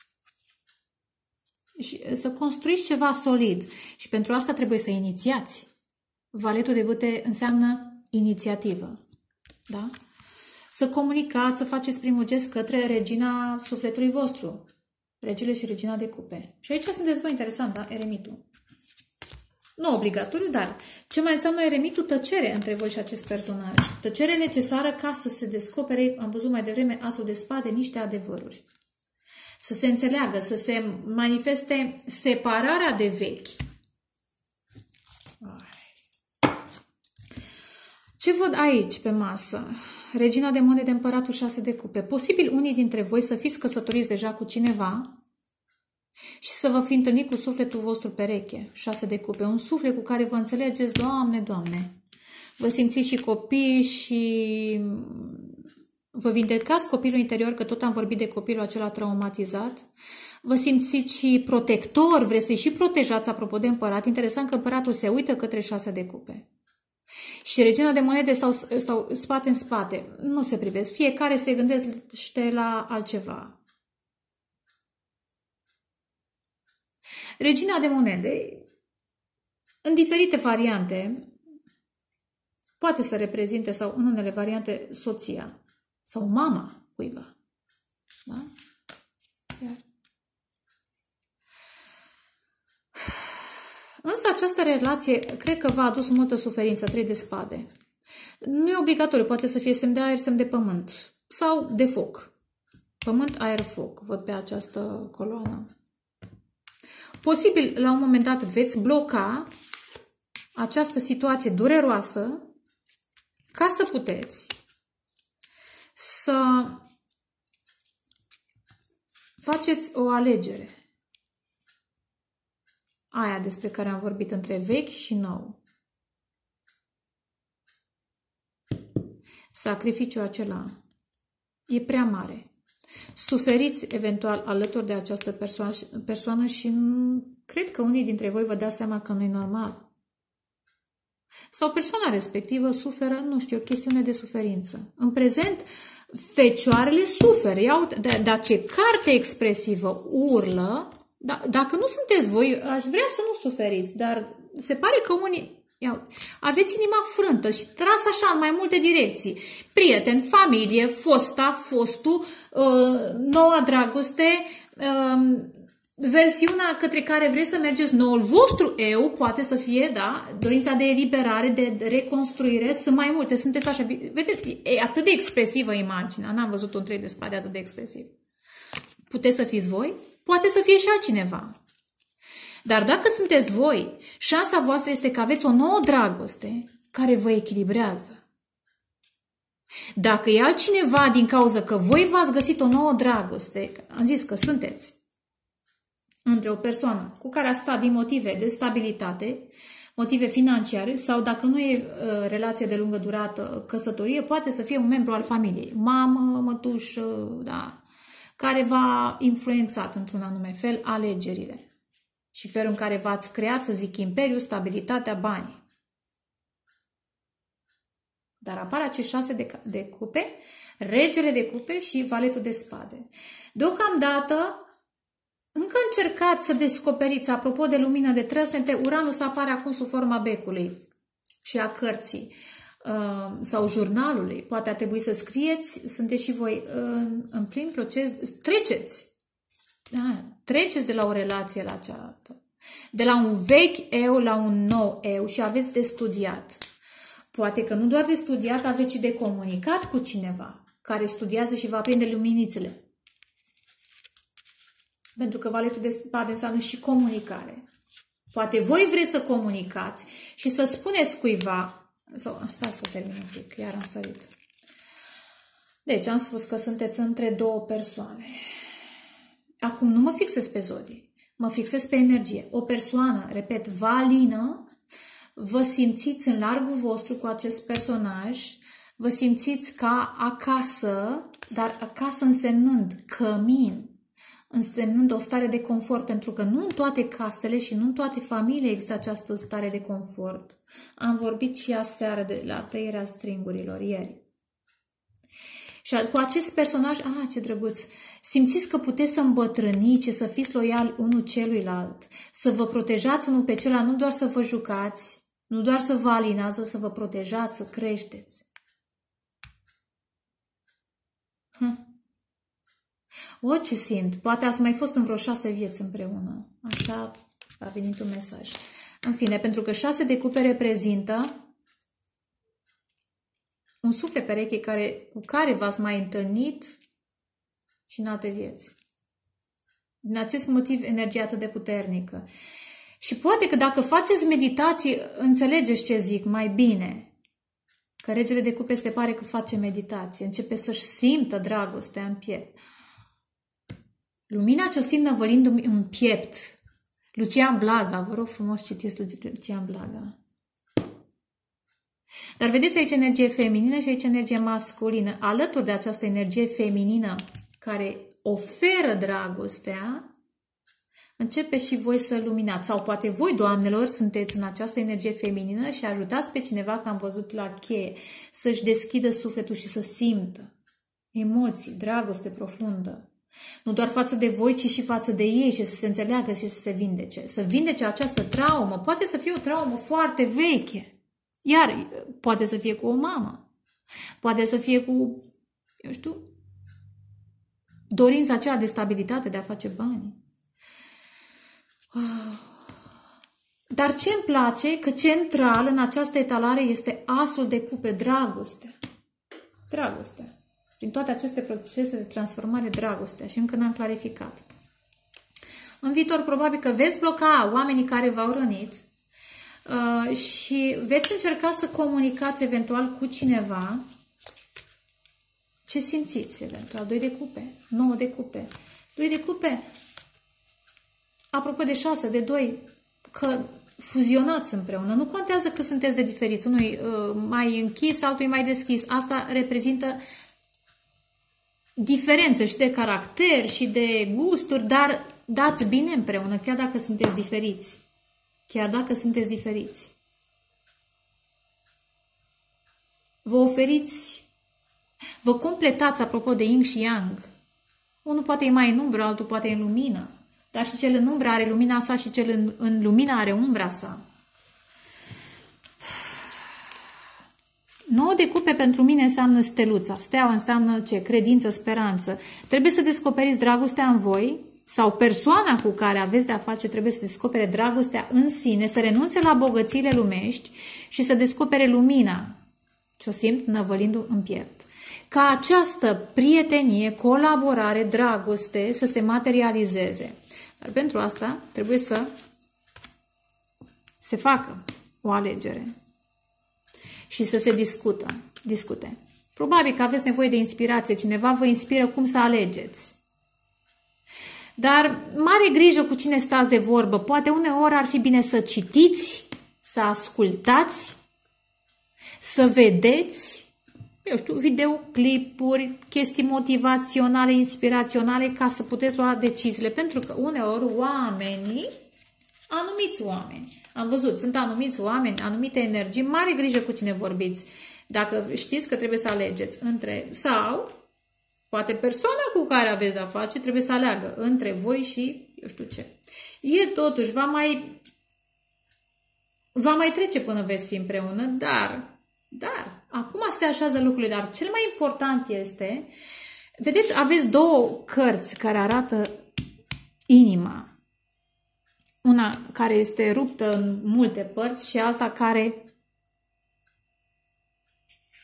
Și să construiți ceva solid. Și pentru asta trebuie să inițiați. Valetul de bâte înseamnă inițiativă. Da? Să comunicați, să faceți primul gest către regina sufletului vostru. Regele și Regina de Cupe. Și aici sunteți voi interesant, da? Eremitul. Nu obligatoriu, dar ce mai înseamnă eremitul? Tăcere între voi și acest personaj. Tăcere necesară ca să se descopere, am văzut mai devreme, asul de spade, niște adevăruri. Să se înțeleagă, să se manifeste separarea de vechi. Ce văd aici pe masă? Regina de monede, împăratul, 6 de cupe. Posibil unii dintre voi să fiți căsătoriți deja cu cineva și să vă fi întâlnit cu sufletul vostru pereche, 6 de cupe. Un suflet cu care vă înțelegeți, Doamne, Doamne. Vă simțiți și copii și vă vindecați copilul interior, că tot am vorbit de copilul acela traumatizat. Vă simțiți și protector, vreți să-i și protejați, apropo de împărat. Interesant că împăratul se uită către 6 de cupe. Și Regina de monede stau spate în spate. Nu se privesc. Fiecare se gândește la altceva. Regina de monede, în diferite variante, poate să reprezinte, sau în unele variante, soția sau mama cuiva. Da? Iar. Însă această relație cred că v-a adus multă suferință, 3 de spade. Nu e obligatoriu, poate să fie semn de aer, semn de pământ sau de foc. Pământ, aer, foc, văd pe această coloană. Posibil, la un moment dat, veți bloca această situație dureroasă ca să puteți să faceți o alegere. Aia despre care am vorbit, între vechi și nou. Sacrificiul acela e prea mare. Suferiți eventual alături de această persoană și cred că unii dintre voi vă dați seama că nu e normal. Sau persoana respectivă suferă, nu știu, o chestiune de suferință. În prezent, fecioarele suferă. Dar ce carte expresivă urlă. Dacă nu sunteți voi, aș vrea să nu suferiți, dar se pare că unii aveți inima frântă și tras așa în mai multe direcții. Prieteni, familie, fostul, noua dragoste, versiunea către care vreți să mergeți, noul vostru eu, poate să fie, da, dorința de eliberare, de reconstruire, sunt mai multe, sunteți așa, vedeți, e atât de expresivă imaginea, n-am văzut un 3 de spade atât de expresiv. Puteți să fiți voi? Poate să fie și altcineva. Dar dacă sunteți voi, șansa voastră este că aveți o nouă dragoste care vă echilibrează. Dacă e altcineva din cauza că voi v-ați găsit o nouă dragoste, am zis că sunteți între o persoană cu care a stat din motive de stabilitate, motive financiare, sau dacă nu e relație de lungă durată, căsătorie, poate să fie un membru al familiei, mamă, mătușă, da, care v-a influențat într-un anume fel alegerile și felul în care v-ați creat, să zic, imperiul, stabilitatea, banii. Dar apar acești 6 de cupe, regele de cupe și valetul de spade. Deocamdată, încă încercați să descoperiți, apropo de lumină de trăsnete, Uranus apare acum sub forma becului și a cărții sau jurnalului. Poate ar trebui să scrieți, sunteți și voi în plin proces, treceți. Da, treceți de la o relație la cealaltă. De la un vechi eu la un nou eu și aveți de studiat. Poate că nu doar de studiat, aveți și de comunicat cu cineva care studiază și va aprinde luminițele. Pentru că valetul de spade înseamnă și comunicare. Poate voi vreți să comunicați și să spuneți cuiva, sau asta să termin un pic, iar am sărit. Deci am spus că sunteți între două persoane. Acum nu mă fixez pe zodii, mă fixez pe energie. O persoană, repet, valină, vă simțiți în largul vostru cu acest personaj, vă simțiți ca acasă, dar acasă însemnând cămin, însemnând o stare de confort, pentru că nu în toate casele și nu în toate familiile există această stare de confort. Am vorbit și aseară de la tăierea stringurilor, ieri. Și cu acest personaj, ce drăguț, simțiți că puteți să îmbătrâniți, să fiți loiali unul celuilalt, să vă protejați unul pe celălalt, nu doar să vă jucați, nu doar să vă alinați, să vă protejați, să creșteți. O, ce simt! Poate ați mai fost în vreo 6 vieți împreună. Așa a venit un mesaj. În fine, pentru că 6 de cupe reprezintă un suflet pereche cu care v-ați mai întâlnit și în alte vieți. Din acest motiv, energia atât de puternică. Și poate că dacă faceți meditații, înțelegeți ce zic mai bine. Că regele de cupe se pare că face meditație. Începe să-și simtă dragostea în piept. Lumina ce o simt năvălind în piept. Lucian Blaga. Vă rog frumos, citiți Lucian Blaga. Dar vedeți aici energie feminină și aici energie masculină. Alături de această energie feminină care oferă dragostea, începe și voi să luminați. Sau poate voi, doamnelor, sunteți în această energie feminină și ajutați pe cineva, că am văzut la cheie, să-și deschidă sufletul și să simtă emoții, dragoste profundă. Nu doar față de voi, ci și față de ei și să se înțeleagă și să se vindece. Să vindece această traumă. Poate să fie o traumă foarte veche. Iar poate să fie cu o mamă. Poate să fie cu, eu știu, dorința aceea de stabilitate, de a face bani. Dar ce îmi place, că central în această etalare este asul de cupe, dragostea. Dragostea. Prin toate aceste procese de transformare, dragostea. Și încă n-am clarificat. În viitor, probabil că veți bloca oamenii care v-au rănit și veți încerca să comunicați eventual cu cineva ce simțiți eventual. 2 de cupe, 9 de cupe. 2 de cupe, apropo de 6, de 2, că fuzionați împreună. Nu contează că sunteți de diferiți. Unul mai închis, altul mai deschis. Asta reprezintă diferențe și de caracter și de gusturi, dar dați bine împreună, chiar dacă sunteți diferiți. Chiar dacă sunteți diferiți. Vă oferiți, vă completați, apropo de yin și yang. Unul poate e mai în umbră, altul poate e în lumină. Dar și cel în umbră are lumina sa și cel în lumină are umbra sa. 9 de cupe pentru mine înseamnă steluța. Steaua înseamnă ce? Credință, speranță. Trebuie să descoperiți dragostea în voi sau persoana cu care aveți de-a face trebuie să descopere dragostea în sine, să renunțe la bogățiile lumești și să descopere lumina. Ce o simt năvălindu în piept. Ca această prietenie, colaborare, dragoste să se materializeze. Dar pentru asta trebuie să se facă o alegere și să se discute. Probabil că aveți nevoie de inspirație, cineva vă inspiră cum să alegeți. Dar mare grijă cu cine stați de vorbă. Poate uneori ar fi bine să citiți, să ascultați, să vedeți, eu știu, videoclipuri, chestii motivaționale, inspiraționale, ca să puteți lua deciziile. Pentru că uneori oamenii, anumiți oameni, am văzut, sunt anumiți oameni, anumite energii, mare grijă cu cine vorbiți. Dacă știți că trebuie să alegeți între, sau poate persoana cu care aveți de-a face trebuie să aleagă între voi și eu știu ce. E totuși, va mai trece până veți fi împreună, dar acum se așează lucrurile, dar cel mai important este, vedeți, aveți 2 cărți care arată inima. Una care este ruptă în multe părți și alta care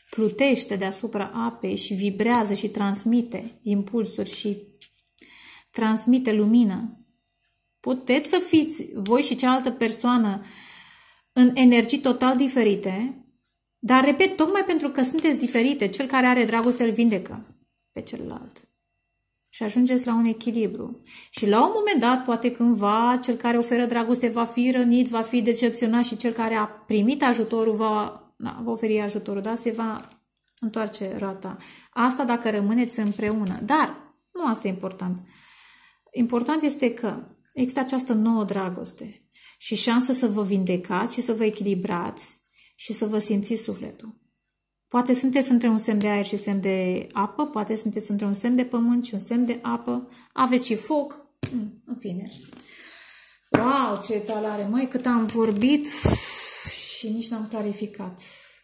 plutește deasupra apei și vibrează și transmite impulsuri și transmite lumină. Puteți să fiți voi și cealaltă persoană în energii total diferite, dar, repet, tocmai pentru că sunteți diferite, cel care are dragoste îl vindecă pe celălalt. Și ajungeți la un echilibru. Și la un moment dat, poate cândva, cel care oferă dragoste va fi rănit, va fi decepționat și cel care a primit ajutorul va oferi ajutorul, da? Se va întoarce roata. Asta dacă rămâneți împreună. Dar nu asta e important. Important este că există această nouă dragoste și șansă să vă vindecați și să vă echilibrați și să vă simțiți sufletul. Poate sunteți între un semn de aer și semn de apă, poate sunteți între un semn de pământ și un semn de apă, aveți și foc, în fine. Wow, ce etalare! Măi, cât am vorbit și nici n-am clarificat.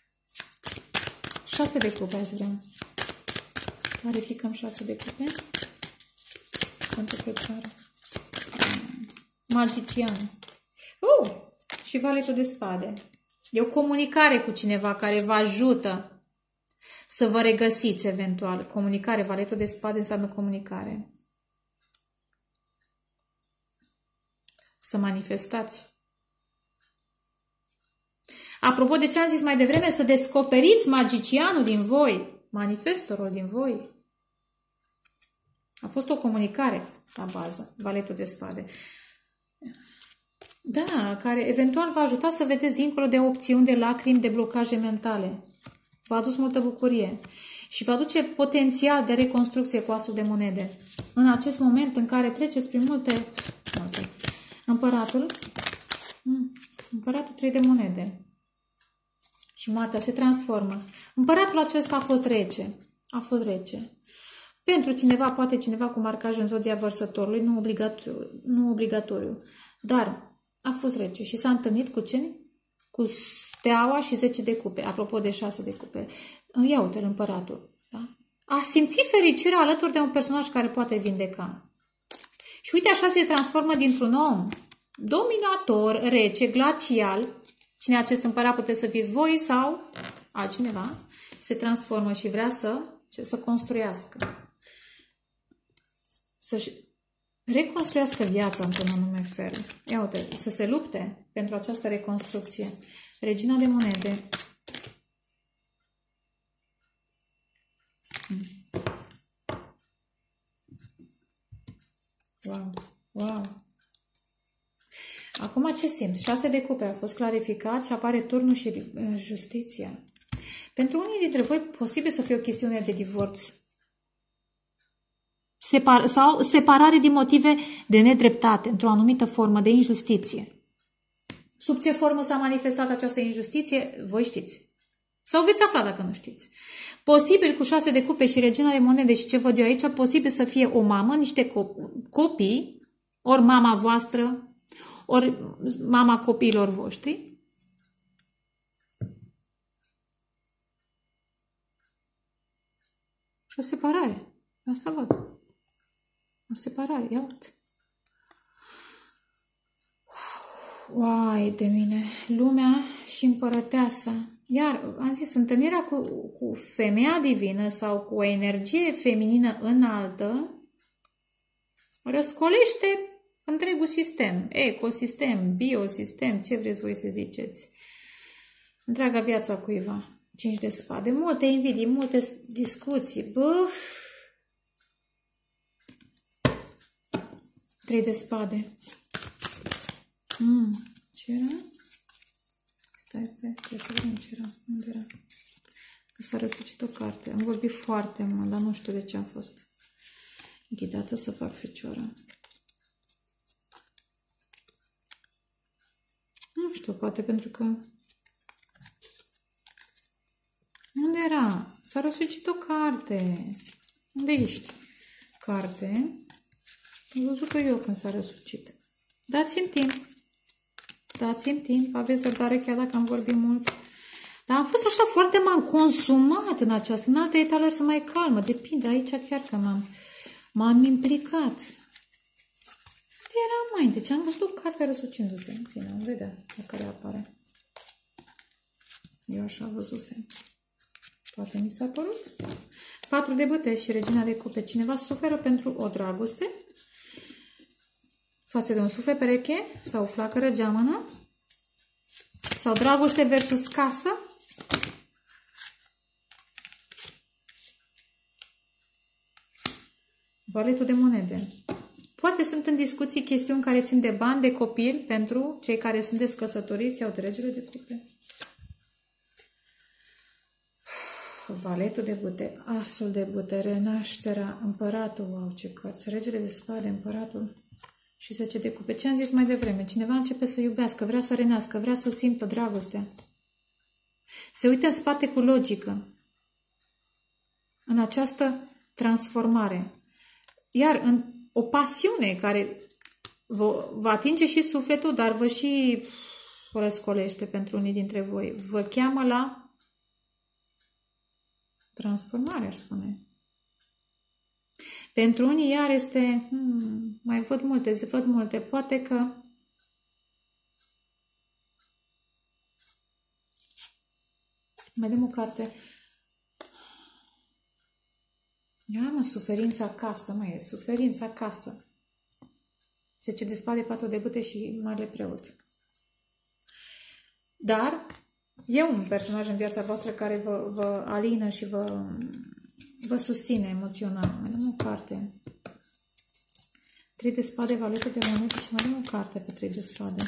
6 de cupe aș vrea. Clarificăm 6 de cupe. Pentru Fecioară. Magician. Și Valetul de Spade. E o comunicare cu cineva care vă ajută să vă regăsiți eventual. Comunicare. Valetul de Spade înseamnă comunicare. Să manifestați. Apropo de ce am zis mai devreme, să descoperiți magicianul din voi, manifestorul din voi. A fost o comunicare la bază, Valetul de Spade. Da, care eventual va ajuta să vedeți dincolo de opțiuni, de lacrimi, de blocaje mentale. V-a adus multă bucurie și vă aduce potențial de reconstrucție cu asul de monede. În acest moment în care treceți prin multe. Împăratul 3 de monede. Și moartea se transformă. Împăratul acesta a fost rece. A fost rece. Pentru cineva, poate cineva cu marcaj în zodia Vărsătorului, nu obligatoriu. Dar a fost rece și s-a întâlnit cu ce? Cu steaua și 10 de cupe. Apropo de 6 de cupe. Ia uite-l, împăratul. Da? A simțit fericirea alături de un personaj care poate vindeca. Și uite așa se transformă dintr-un om dominator, rece, glacial. Cine acest împărat puteți să fiți voi sau altcineva. Se transformă și vrea să construiască. Să-și reconstruiască viața într-un anume fel. Ia uite, să se lupte pentru această reconstrucție. Regina de monede. Wow, wow. Acum ce simți? 6 de cupe a fost clarificat și apare turnul și justiția. Pentru unii dintre voi posibil să fie o chestiune de divorț. Sau separare din motive de nedreptate, într-o anumită formă de injustiție. Sub ce formă s-a manifestat această injustiție, voi știți. Sau veți afla dacă nu știți. Posibil cu 6 de cupe și regina de monede și ce văd eu aici, posibil să fie o mamă, niște copii, ori mama voastră, ori mama copiilor voștri. Și o separare. Asta văd. O separare. Ia uite. Uai de mine. Lumea și împărăteasa. Iar, am zis, întâlnirea cu femeia divină sau cu o energie feminină înaltă răscolește întregul sistem, ecosistem, biosistem, ce vreți voi să ziceți. Întreaga viața cuiva. 5 de spade, multe invidii, multe discuții. Băf! 3 de spade. Ce era? Stai, să vedem ce era. Unde era? Că s-a răsucit o carte. Am vorbit foarte mult, dar nu știu de ce am fost ghidată să fac Fecioară. Nu știu, poate pentru că... Unde era? S-a răsucit o carte. Unde ești? Carte. Am văzut-o eu când s-a răsucit. Dați-mi timp. Dați-mi timp. Aveți răbdare chiar dacă am vorbit mult. Dar am fost așa foarte m-am consumat în această. În alte etalări sunt mai calmă. Depinde. Aici chiar că m-am implicat. Era mai. Deci am văzut cartea răsucindu-se. În fine, am vedea la care apare. Eu așa văzusem. Poate mi s-a părut. 4 de bâte și regina de cupe. Cineva suferă pentru o dragoste față de un suflet pereche sau flacără geamănă sau dragoste versus casă. Valetul de monede. Poate sunt în discuții chestiuni care țin de bani, de copil, pentru cei care sunt descăsătoriți, iau regele de cupe. Valetul de bute, asul de bute, renașterea, împăratul, wow, ce cărți, regele de spade, împăratul și 10 de cupe. Ce am zis mai devreme? Cineva începe să iubească, vrea să renească, vrea să simtă dragostea. Se uită în spate cu logică în această transformare. Iar în o pasiune care vă atinge și sufletul, dar vă și răscolește pentru unii dintre voi. Vă cheamă la transformare, aș spune. Pentru unii iar este, mai văd multe, poate că mai dăm o carte. Ia, mă, suferința acasă, mă, e suferința acasă. 10 de spade, 4 de bute și marele preot. Dar e un personaj în viața voastră care vă alină și vă susține emoțional. Mai dăm o carte. 3 de spade, valetul de monede și mai dăm o carte pe 3 de spade.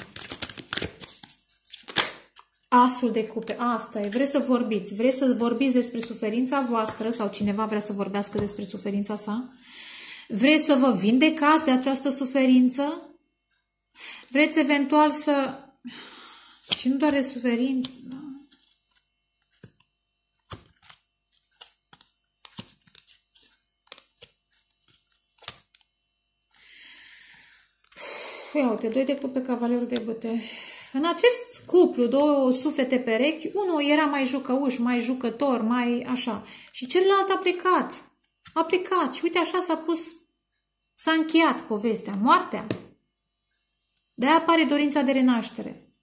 Asul de cupe, asta e, vreți să vorbiți despre suferința voastră sau cineva vrea să vorbească despre suferința sa? Vreți să vă vindecați de această suferință? Vreți eventual să... Și nu doar de suferință... Ia uite, 2 de cupe, cavalerul de bute. În acest cuplu, două suflete perechi, unul era mai jucăuș, mai jucător, mai așa. Și celălalt a plecat. A plecat și uite așa s-a încheiat povestea, moartea. De-aia apare dorința de renaștere.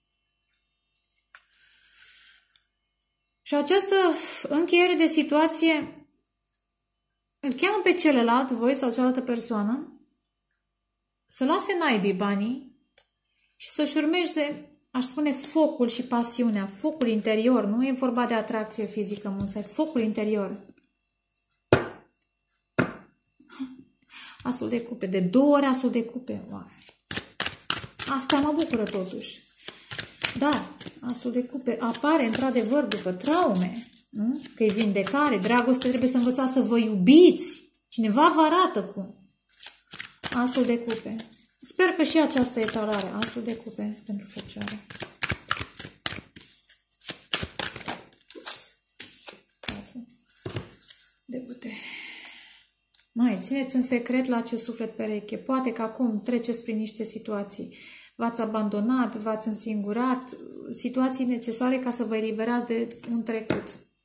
Și această încheiere de situație îl cheamă pe celălalt, voi sau cealaltă persoană, să lase naibii banii și să-și urmeze, aș spune, focul și pasiunea, focul interior. Nu e vorba de atracție fizică, însă e focul interior. Asul de cupe, de 2 ori asul de cupe. Wow. Asta mă bucură totuși. Dar asul de cupe apare într-adevăr după traume, nu? Că e vindecare, dragoste, trebuie să învățați să vă iubiți. Cineva vă arată cum. Asul de cupe. Sper că și această etalare, asul de cupe pentru Fecioară. De bute. Mai țineți în secret la acest suflet pereche. Poate că acum treceți prin niște situații. V-ați abandonat, v-ați însingurat, situații necesare ca să vă eliberați de un trecut.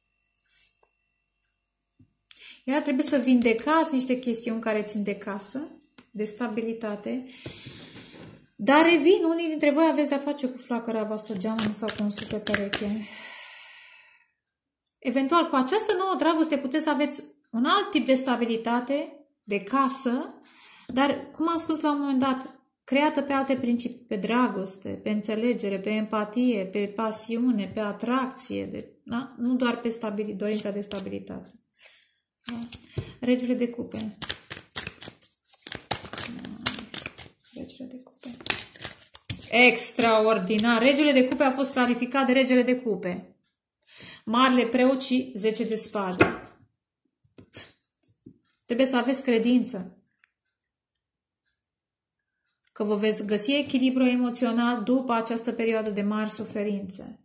Iar trebuie să vindecați niște chestiuni care țin de casă, de stabilitate. Dar revin, unii dintre voi aveți de-a face cu flacăra voastră geamănă sau cu un suflet pereche. Eventual, cu această nouă dragoste puteți să aveți un alt tip de stabilitate, de casă, dar, cum am spus la un moment dat, creată pe alte principii, pe dragoste, pe înțelegere, pe empatie, pe pasiune, pe atracție, da? Nu doar pe dorința de stabilitate. Da? Regele de cupe. Regele de cupe. Extraordinar! Regele de cupe a fost clarificat de regele de cupe. Marele preot și 10 de spade. Trebuie să aveți credință că vă veți găsi echilibru emoțional după această perioadă de mari suferințe.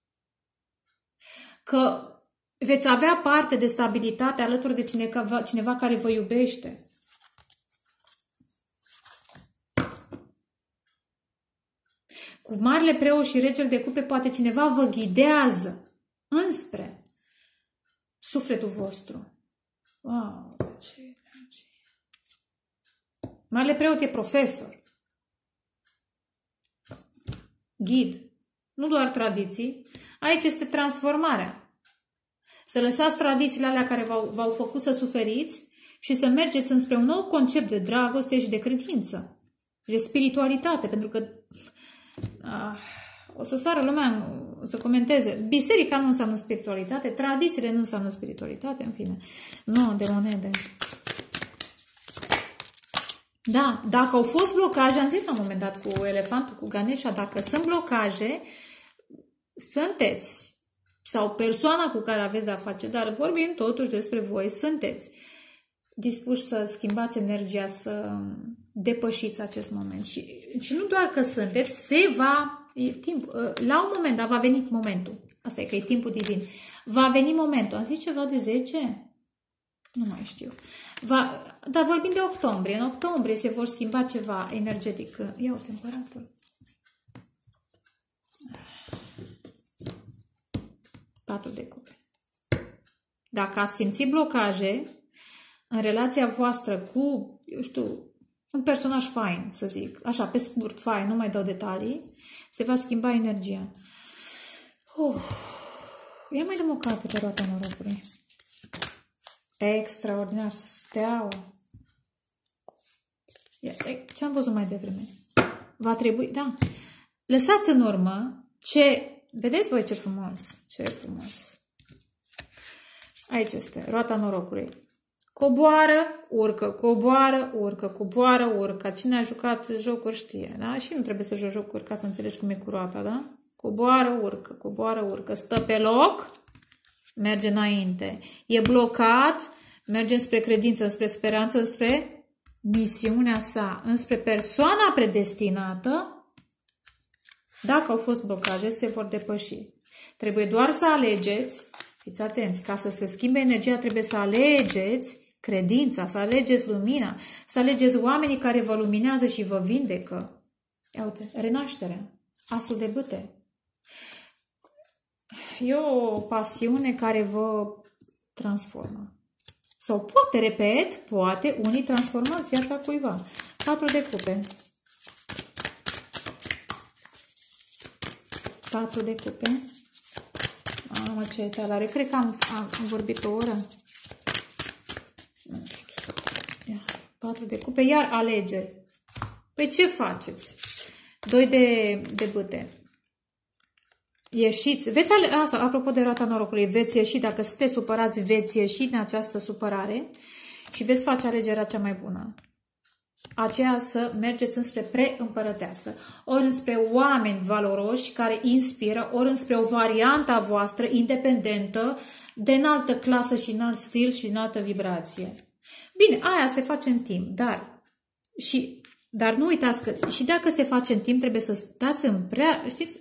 Că veți avea parte de stabilitate alături de cineva care vă iubește. Cu marele preot și regele de cupe poate cineva vă ghidează înspre sufletul vostru. Wow, ce... Marele preot e profesor, ghid, nu doar tradiții. Aici este transformarea. Să lăsați tradițiile alea care v-au făcut să suferiți și să mergeți înspre un nou concept de dragoste și de credință. de spiritualitate, pentru că o să sară lumea să comenteze. Biserica nu înseamnă spiritualitate, tradițiile nu înseamnă spiritualitate, în fine. Nu, de monede. Da, dacă au fost blocaje, am zis la un moment dat cu elefantul, cu Ganesha, dacă sunt blocaje, sunteți, sau persoana cu care aveți de-a face, dar vorbim totuși despre voi, sunteți dispuși să schimbați energia, să depășiți acest moment. Și nu doar că sunteți, la un moment dat va veni momentul. Asta e că e timpul divin. Va veni momentul. Am zis ceva de 10? Nu mai știu. Dar vorbim de octombrie. În octombrie se vor schimba ceva energetic. Iau temperatura. 4 de cupe. Dacă ați simțit blocaje în relația voastră cu, eu știu, un personaj fain, să zic, așa, pe scurt, fain, nu mai dau detalii, se va schimba energia. Ia mai dăm o carte pe roata norocului. Extraordinar, steaua. Ce am văzut mai devreme? Va trebui, da. Lăsați în urmă ce... Vedeți voi ce frumos? Ce frumos. Aici este, roata norocului. Coboară, urcă, coboară, urcă, coboară, urcă. Cine a jucat jocuri știe, da? Și nu trebuie să joci jocuri ca să înțelegi cum e cu roata, da? Coboară, urcă, coboară, urcă. Stă pe loc, merge înainte. E blocat, merge spre credință, spre speranță, spre misiunea sa, înspre persoana predestinată. Dacă au fost blocaje, se vor depăși. Trebuie doar să alegeți, fiți atenți, ca să se schimbe energia, trebuie să alegeți credința, să alegeți lumina, să alegeți oamenii care vă luminează și vă vindecă. Ia uite, renașterea, asul de bâte. E o pasiune care vă transformă. Sau poate, repet, poate unii transformați viața cuiva. 4 de cupe. 4 de cupe. Mamă, ce etalare. Cred că am vorbit o oră. Nu știu. Ia, 4 de cupe. Iar alegeri. Păi ce faceți? 2 de bâte. Ieșiți. Asta, apropo de roata norocului, veți ieși. Dacă sunteți supărați, veți ieși din această supărare și veți face alegerea cea mai bună. Aceea să mergeți înspre preîmpărăteasă, ori înspre oameni valoroși care inspiră, ori înspre o variantă a voastră independentă, de înaltă clasă și înalt stil și înaltă vibrație. Bine, aia se face în timp, dar nu uitați că și dacă se face în timp, trebuie să stați în știți,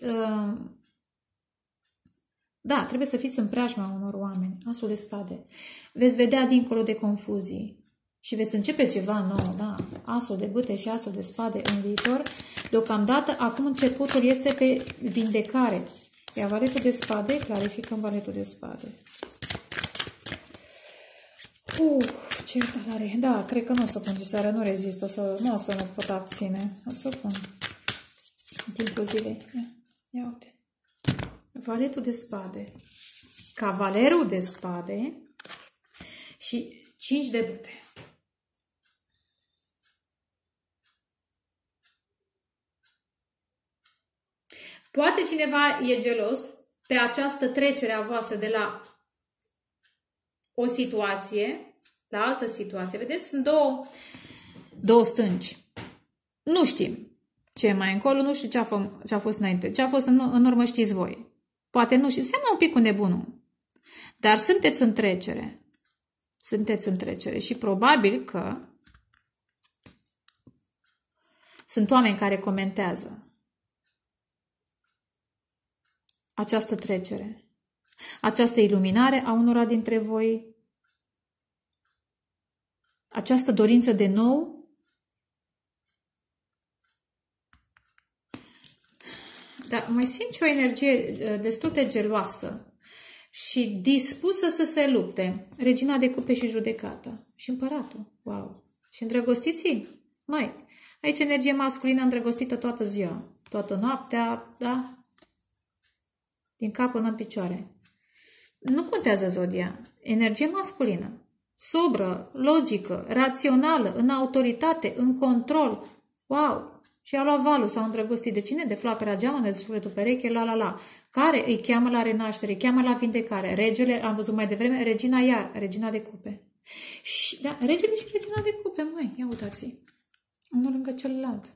da, trebuie să fiți în preajma unor oameni, asul de spade. Veți vedea dincolo de confuzii. Și veți începe ceva nou, da? Asul de bâte și asul de spade în viitor. Deocamdată, acum începutul este pe vindecare. Iar valetul de spade, clarificăm valetul de spade. Ce talare. Da, cred că nu o să pun seara, nu rezist, nu o să mă pot abține. O să pun în timpul zilei. Ia uite. Valetul de spade. Cavalerul de spade și 5 de bâte. Poate cineva e gelos pe această trecere a voastră de la o situație la altă situație. Vedeți? Sunt două stânci. Nu știm ce e mai încolo, nu știu ce a fost înainte. Ce a fost în urmă știți voi. Poate nu știți. Semnă un pic cu nebunul. Dar sunteți în trecere. Sunteți în trecere și probabil că sunt oameni care comentează această trecere, această iluminare a unora dintre voi, această dorință de nou, dar mai simt și o energie destul de geloasă și dispusă să se lupte. Regina de cupe și judecată. Și împăratul. Wow! Și îndrăgostiții? Măi, aici energie masculină îndrăgostită toată ziua, toată noaptea, da? Din cap până în picioare. Nu contează zodia. Energie masculină. Sobră, logică, rațională, în autoritate, în control. Wow! și a luat valul, s-au îndrăgostit de cine? De flacăra geamă, de sufletul pereche, la. Care îi cheamă la renaștere, îi cheamă la vindecare. Regele, am văzut mai devreme, regina iar, regina de cupe. Și, da, regele și regina de cupe, măi, ia uitați. Unul lângă celălalt.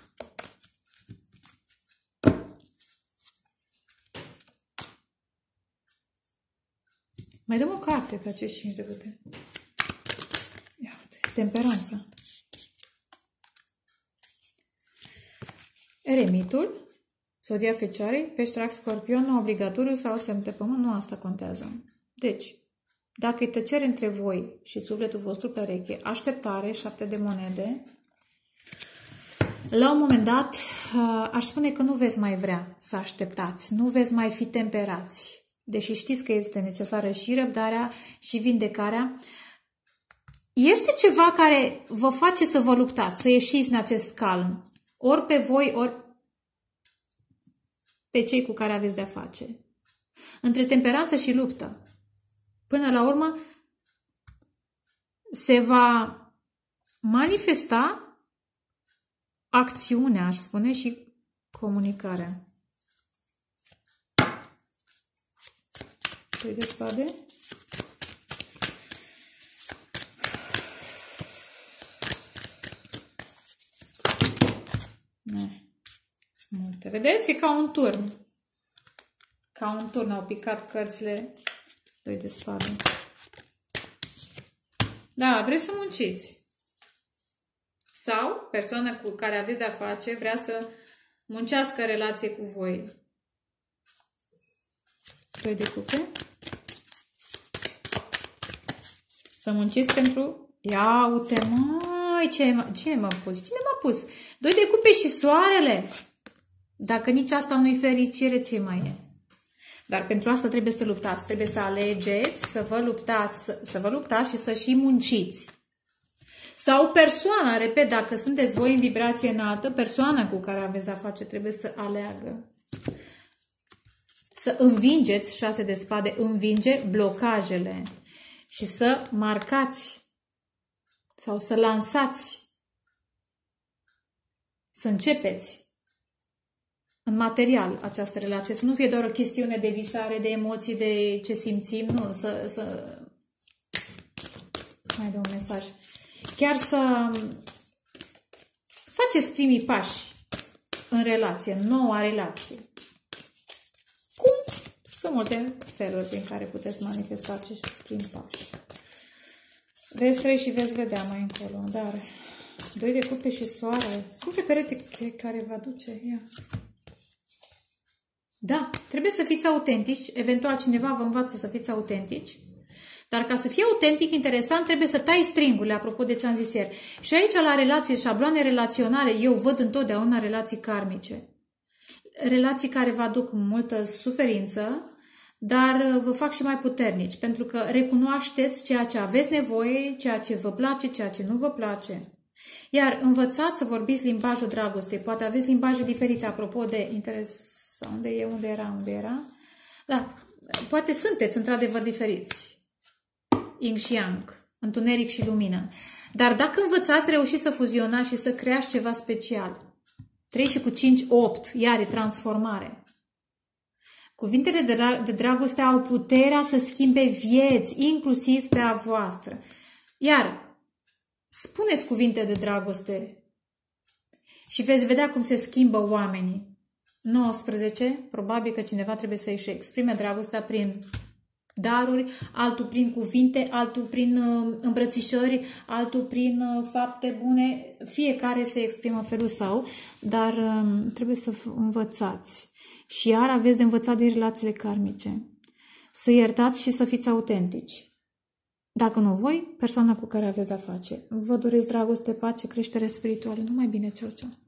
Mai dăm o carte pe acești 5 de cute. Ia uite, temperanța. Eremitul, sodia Fecioarei, pești, rac, scorpion, nu obligatoriu sau semn de pământ, nu asta contează. Deci, dacă e tăcere între voi și sufletul vostru pereche, așteptare, 7 de monede, la un moment dat, aș spune că nu veți mai vrea să așteptați, nu veți mai fi temperați. Deși știți că este necesară și răbdarea și vindecarea, este ceva care vă face să vă luptați, să ieșiți în acest calm. Ori pe voi, ori pe cei cu care aveți de-a face. Între temperanță și luptă. Până la urmă, se va manifesta acțiunea, aș spune, și comunicarea. 2 de spade. Multe. Vedeți? E ca un turn. Ca un turn au picat cărțile. 2 de spade. Da, vreți să munciți. Sau persoana cu care aveți de-a face vrea să muncească relație cu voi. 2 de cupe. Să munciți pentru... Ia uite, măi, cine m-a pus? Cine m-a pus? 2 de cupe și soarele. Dacă nici asta nu-i fericire, ce mai e? Dar pentru asta trebuie să luptați. Trebuie să alegeți, să vă luptați și să și munciți. Sau persoana, repet, dacă sunteți voi în vibrație înaltă, persoana cu care aveți de-a face trebuie să aleagă. Să învingeți, 6 de spade, învinge blocajele și să marcați sau să lansați, să începeți în material această relație. Să nu fie doar o chestiune de visare, de emoții, de ce simțim, nu, să... Mai dă un mesaj. Chiar să faceți primii pași în relație, în noua relație. Cum? Sunt multe feluri prin care puteți manifesta acești primi pași. Veți trăi și veți vedea mai încolo. Dar 2 de cupe și soare. Sunt pe perete care vă aduce. Ia. Da, trebuie să fiți autentici. Eventual cineva vă învață să fiți autentici. Dar ca să fie autentic, interesant, trebuie să tai stringurile, apropo de ce am zis ieri. Și aici, la relații, șabloane relaționale, eu văd întotdeauna relații karmice. Relații care vă aduc multă suferință, dar vă fac și mai puternici, pentru că recunoașteți ceea ce aveți nevoie, ceea ce vă place, ceea ce nu vă place. Iar învățați să vorbiți limbajul dragostei. Poate aveți limbaje diferite, apropo de interes... Unde era? Da, poate sunteți într-adevăr diferiți. Yin și Yang, întuneric și lumină. Dar dacă învățați, reușiți să fuzionați și să creați ceva special. 3 și cu 5, 8, iar e transformare. Cuvintele de dragoste au puterea să schimbe vieți, inclusiv pe a voastră. Iar spuneți cuvinte de dragoste și veți vedea cum se schimbă oamenii. 19, probabil că cineva trebuie să își exprime dragostea prin daruri, altul prin cuvinte, altul prin îmbrățișări, altul prin fapte bune. Fiecare se exprimă felul său, dar trebuie să învățați. Și iar aveți de învățat din relațiile karmice. Să iertați și să fiți autentici. Dacă nu voi, persoana cu care aveți de-a face. Vă doresc dragoste, pace, creștere spirituală. Numai bine, ceau, ceau!